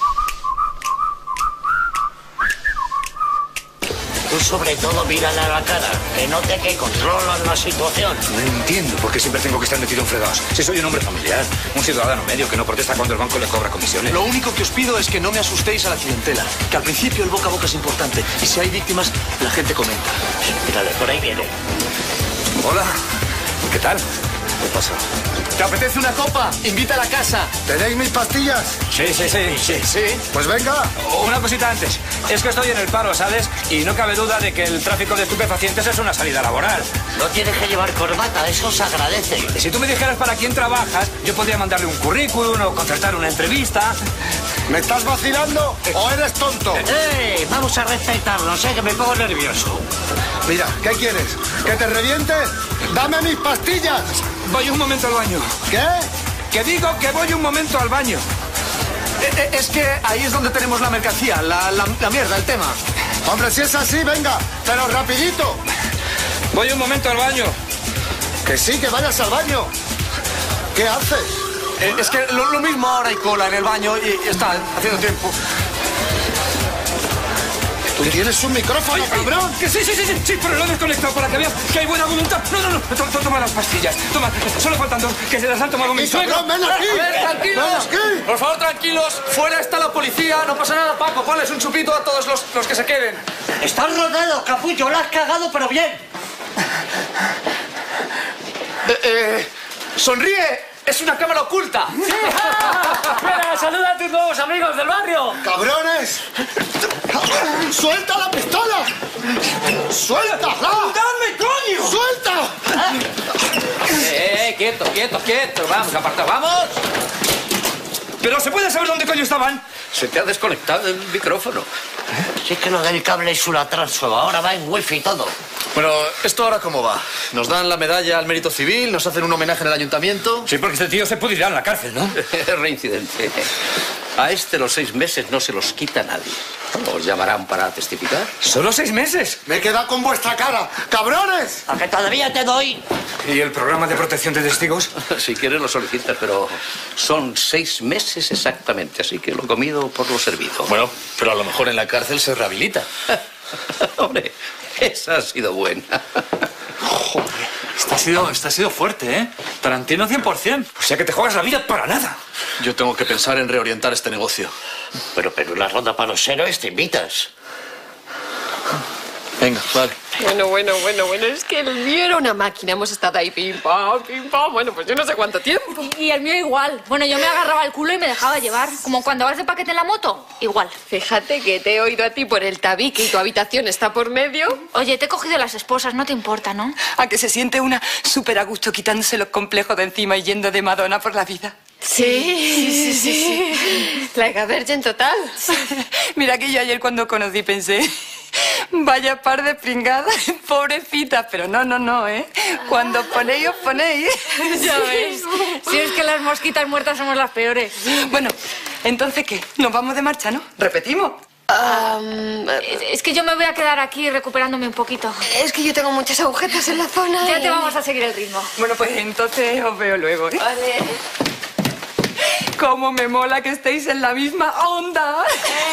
Tú sobre todo mírale a la cara, que note que controlan la situación. No entiendo por qué siempre tengo que estar metido en fregados. Si soy un hombre familiar, un ciudadano medio que no protesta cuando el banco le cobra comisiones. Lo único que os pido es que no me asustéis a la clientela. Que al principio el boca a boca es importante. Y si hay víctimas, la gente comenta. Mírale, por ahí viene. Hola, ¿qué tal? ¿Qué pasa? ¿Te apetece una copa? Invita a la casa. ¿Tenéis mis pastillas? Sí. Pues venga. Una cosita antes. Es que estoy en el paro, ¿sabes? Y no cabe duda de que el tráfico de estupefacientes es una salida laboral. No tienes que llevar corbata, eso se agradece. Si tú me dijeras para quién trabajas, yo podría mandarle un currículum o concertar una entrevista. ¿Me estás vacilando o eres tonto? Vamos a respetarnos, que me pongo nervioso. Mira, ¿qué quieres? ¿Que te reviente? ¡Dame mis pastillas! Voy un momento al baño. ¿Qué? Que digo que voy un momento al baño. Es que ahí es donde tenemos la mercancía, la mierda, el tema. Hombre, si es así, venga, pero rapidito. Voy un momento al baño. Que sí, que vayas al baño. ¿Qué haces? Es que lo mismo ahora hay cola en el baño y está haciendo tiempo. Tú tienes un micrófono, cabrón. Que sí, pero lo he desconectado para que veas que hay buena voluntad. No. Toma las pastillas. Toma, solo faltan 2, que se las han tomado mis suegros. ¡Cabrón, ven aquí! A ver, tranquilos. Por favor, tranquilos. Fuera está la policía. No pasa nada, Paco. Ponles un chupito a todos los que se queden. Estás rodado, capullo. La has cagado, pero bien. Sonríe. Es una cámara oculta. ¡Sí! ¡Mira, saluda a tus nuevos amigos del barrio! ¡Cabrones! ¡Suelta la pistola! ¡Suéltala! ¡Dame, coño! ¡Suelta! Quieto. Vamos, aparta, vamos. ¿Pero se puede saber dónde coño estaban? Se te ha desconectado el micrófono. Si es que lo del cable es un atraso. Ahora va en wifi y todo. Bueno, ¿esto ahora cómo va? ¿Nos dan la medalla al mérito civil? ¿Nos hacen un homenaje en el ayuntamiento? Sí, porque este tío se pudrirá en la cárcel, ¿no? Reincidente. A este los 6 meses no se los quita nadie. ¿Os llamarán para testificar? ¿Solo 6 meses? Me he quedado con vuestra cara. ¡Cabrones! ¿A que todavía te doy? ¿Y el programa de protección de testigos? Si quieres lo solicitas, pero son 6 meses exactamente, así que lo comido por lo servido. Bueno, pero a lo mejor en la cárcel se rehabilita. Hombre, esa ha sido buena. Joder, esta ha sido fuerte, ¿eh? Tarantino 100%. O sea que te juegas la vida para nada. Yo tengo que pensar en reorientar este negocio. Pero en la ronda para los héroes te invitas. Venga, vale. Bueno, es que el mío era una máquina. Hemos estado ahí pim, pam. Bueno, pues yo no sé cuánto tiempo. Y el mío igual. Bueno, yo me agarraba el culo y me dejaba llevar. Como cuando vas de paquete en la moto. Igual. Fíjate que te he oído a ti por el tabique y tu habitación está por medio. Oye, te he cogido las esposas, no te importa, ¿no? A que se siente una súper a gusto quitándose los complejos de encima y yendo de Madonna por la vida. Sí. Like a virgin total. Mira que yo ayer cuando conocí pensé, vaya par de pringadas, pobrecita, pero no, ¿eh? Cuando ponéis, os ponéis. Ya ves. Si es que las mosquitas muertas somos las peores. Bueno, entonces, ¿qué? Nos vamos de marcha, ¿no? ¿Repetimos? Es que yo me voy a quedar aquí recuperándome un poquito. Es que yo tengo muchas agujetas en la zona. Ya te vamos a seguir el ritmo. Bueno, pues entonces os veo luego, ¿eh? Vale. ¡Cómo me mola que estéis en la misma onda!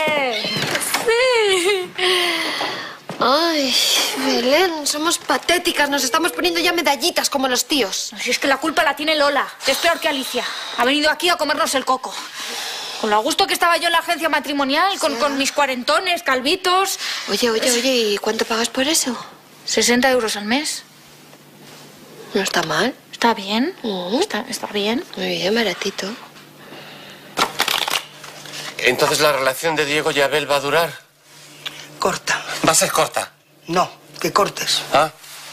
Sí. Ay, Belén, somos patéticas. Nos estamos poniendo ya medallitas como los tíos. Si es que la culpa la tiene Lola, que es peor que Alicia. Ha venido aquí a comernos el coco. Con lo a gusto que estaba yo en la agencia matrimonial, con mis cuarentones, calvitos. Oye, ¿y cuánto pagas por eso? 60 euros al mes. No está mal. Está bien. Está bien. Muy bien, baratito. Entonces, ¿la relación de Diego y Abel va a durar? Corta. ¿Va a ser corta? No, que cortes. ¿Ah?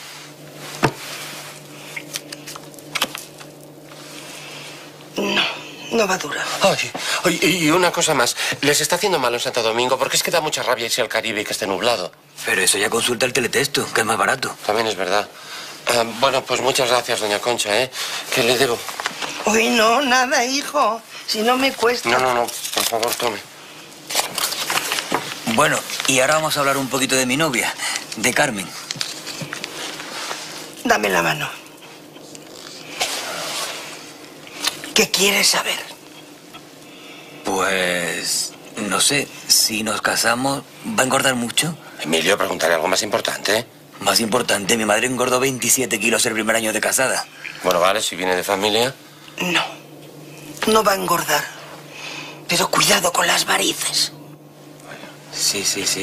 No va a durar. Oye, y una cosa más. Les está haciendo mal en Santo Domingo porque es que da mucha rabia irse al Caribe y que esté nublado. Pero eso ya consulta el teletexto, que es más barato. También es verdad. Bueno, pues muchas gracias, doña Concha, ¿eh? ¿Qué le debo? Uy, no, nada, hijo. Si no me cuesta. No, por favor, tome. Bueno, y ahora vamos a hablar un poquito de mi novia, de Carmen. Dame la mano. ¿Qué quieres saber? Pues... no sé, si nos casamos, ¿va a engordar mucho? Emilio, preguntaré algo más importante, ¿eh? Más importante, mi madre engordó 27 kilos el primer año de casada. Bueno, vale, si viene de familia. No va a engordar. Pero cuidado con las varices. Sí.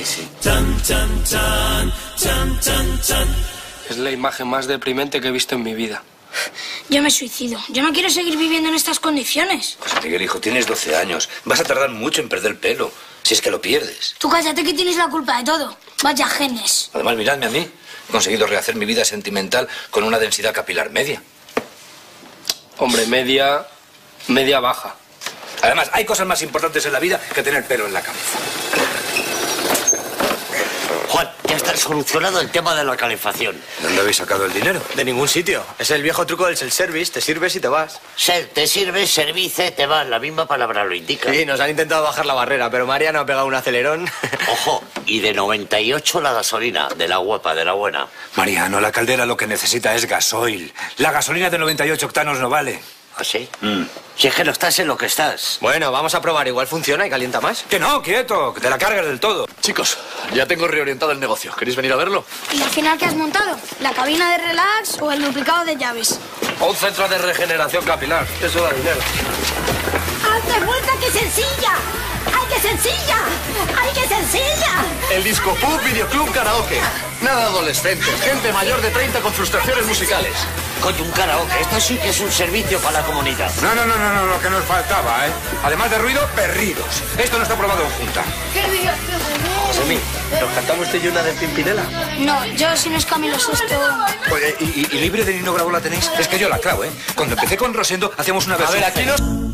Es la imagen más deprimente que he visto en mi vida. Yo me suicido. Yo no quiero seguir viviendo en estas condiciones. José Miguel, hijo, tienes 12 años. Vas a tardar mucho en perder pelo, si es que lo pierdes. Tú cállate que tienes la culpa de todo. Vaya genes. Además, miradme a mí. He conseguido rehacer mi vida sentimental con una densidad capilar media. Hombre, media baja. Además, hay cosas más importantes en la vida que tener pelo en la cabeza. Juan, ya está estar solucionado el tema de la calefacción. ¿Dónde habéis sacado el dinero? De ningún sitio. Es el viejo truco del self-service. Te sirves y te vas. Te sirves, service, te vas. La misma palabra lo indica. Sí, nos han intentado bajar la barrera, pero Mariano ha pegado un acelerón. Ojo, y de 98 la gasolina, de la guapa, de la buena. Mariano, la caldera lo que necesita es gasoil. La gasolina de 98 octanos no vale. ¿Ah, sí? Si es que no estás en lo que estás. Bueno, vamos a probar. Igual funciona y calienta más. Que no, quieto, que te la cargas del todo. Chicos, ya tengo reorientado el negocio. ¿Queréis venir a verlo? ¿Y al final qué has montado? ¿La cabina de relax o el duplicado de llaves? Un centro de regeneración capilar. Eso da dinero. ¡Hazte cuenta que sencilla! ¡Ay, qué sencilla! ¡Ay, qué sencilla! El Disco Pub Videoclub Karaoke. Nada adolescentes, gente mayor de 30 con frustraciones musicales. Coño, un karaoke. Esto sí que es un servicio para la comunidad. No, lo que nos faltaba, ¿eh? Además de ruido, perridos. Esto no está aprobado en junta. ¡Qué divertido! Josemi, ¿nos cantamos usted y una de Pimpinela? No, yo si no es Camilo Sesto. Oye, ¿y libre de Nino Bravo la tenéis? Es que yo la clavo, ¿eh? Cuando empecé con Rosendo, hacíamos una versión... A ver, aquí no...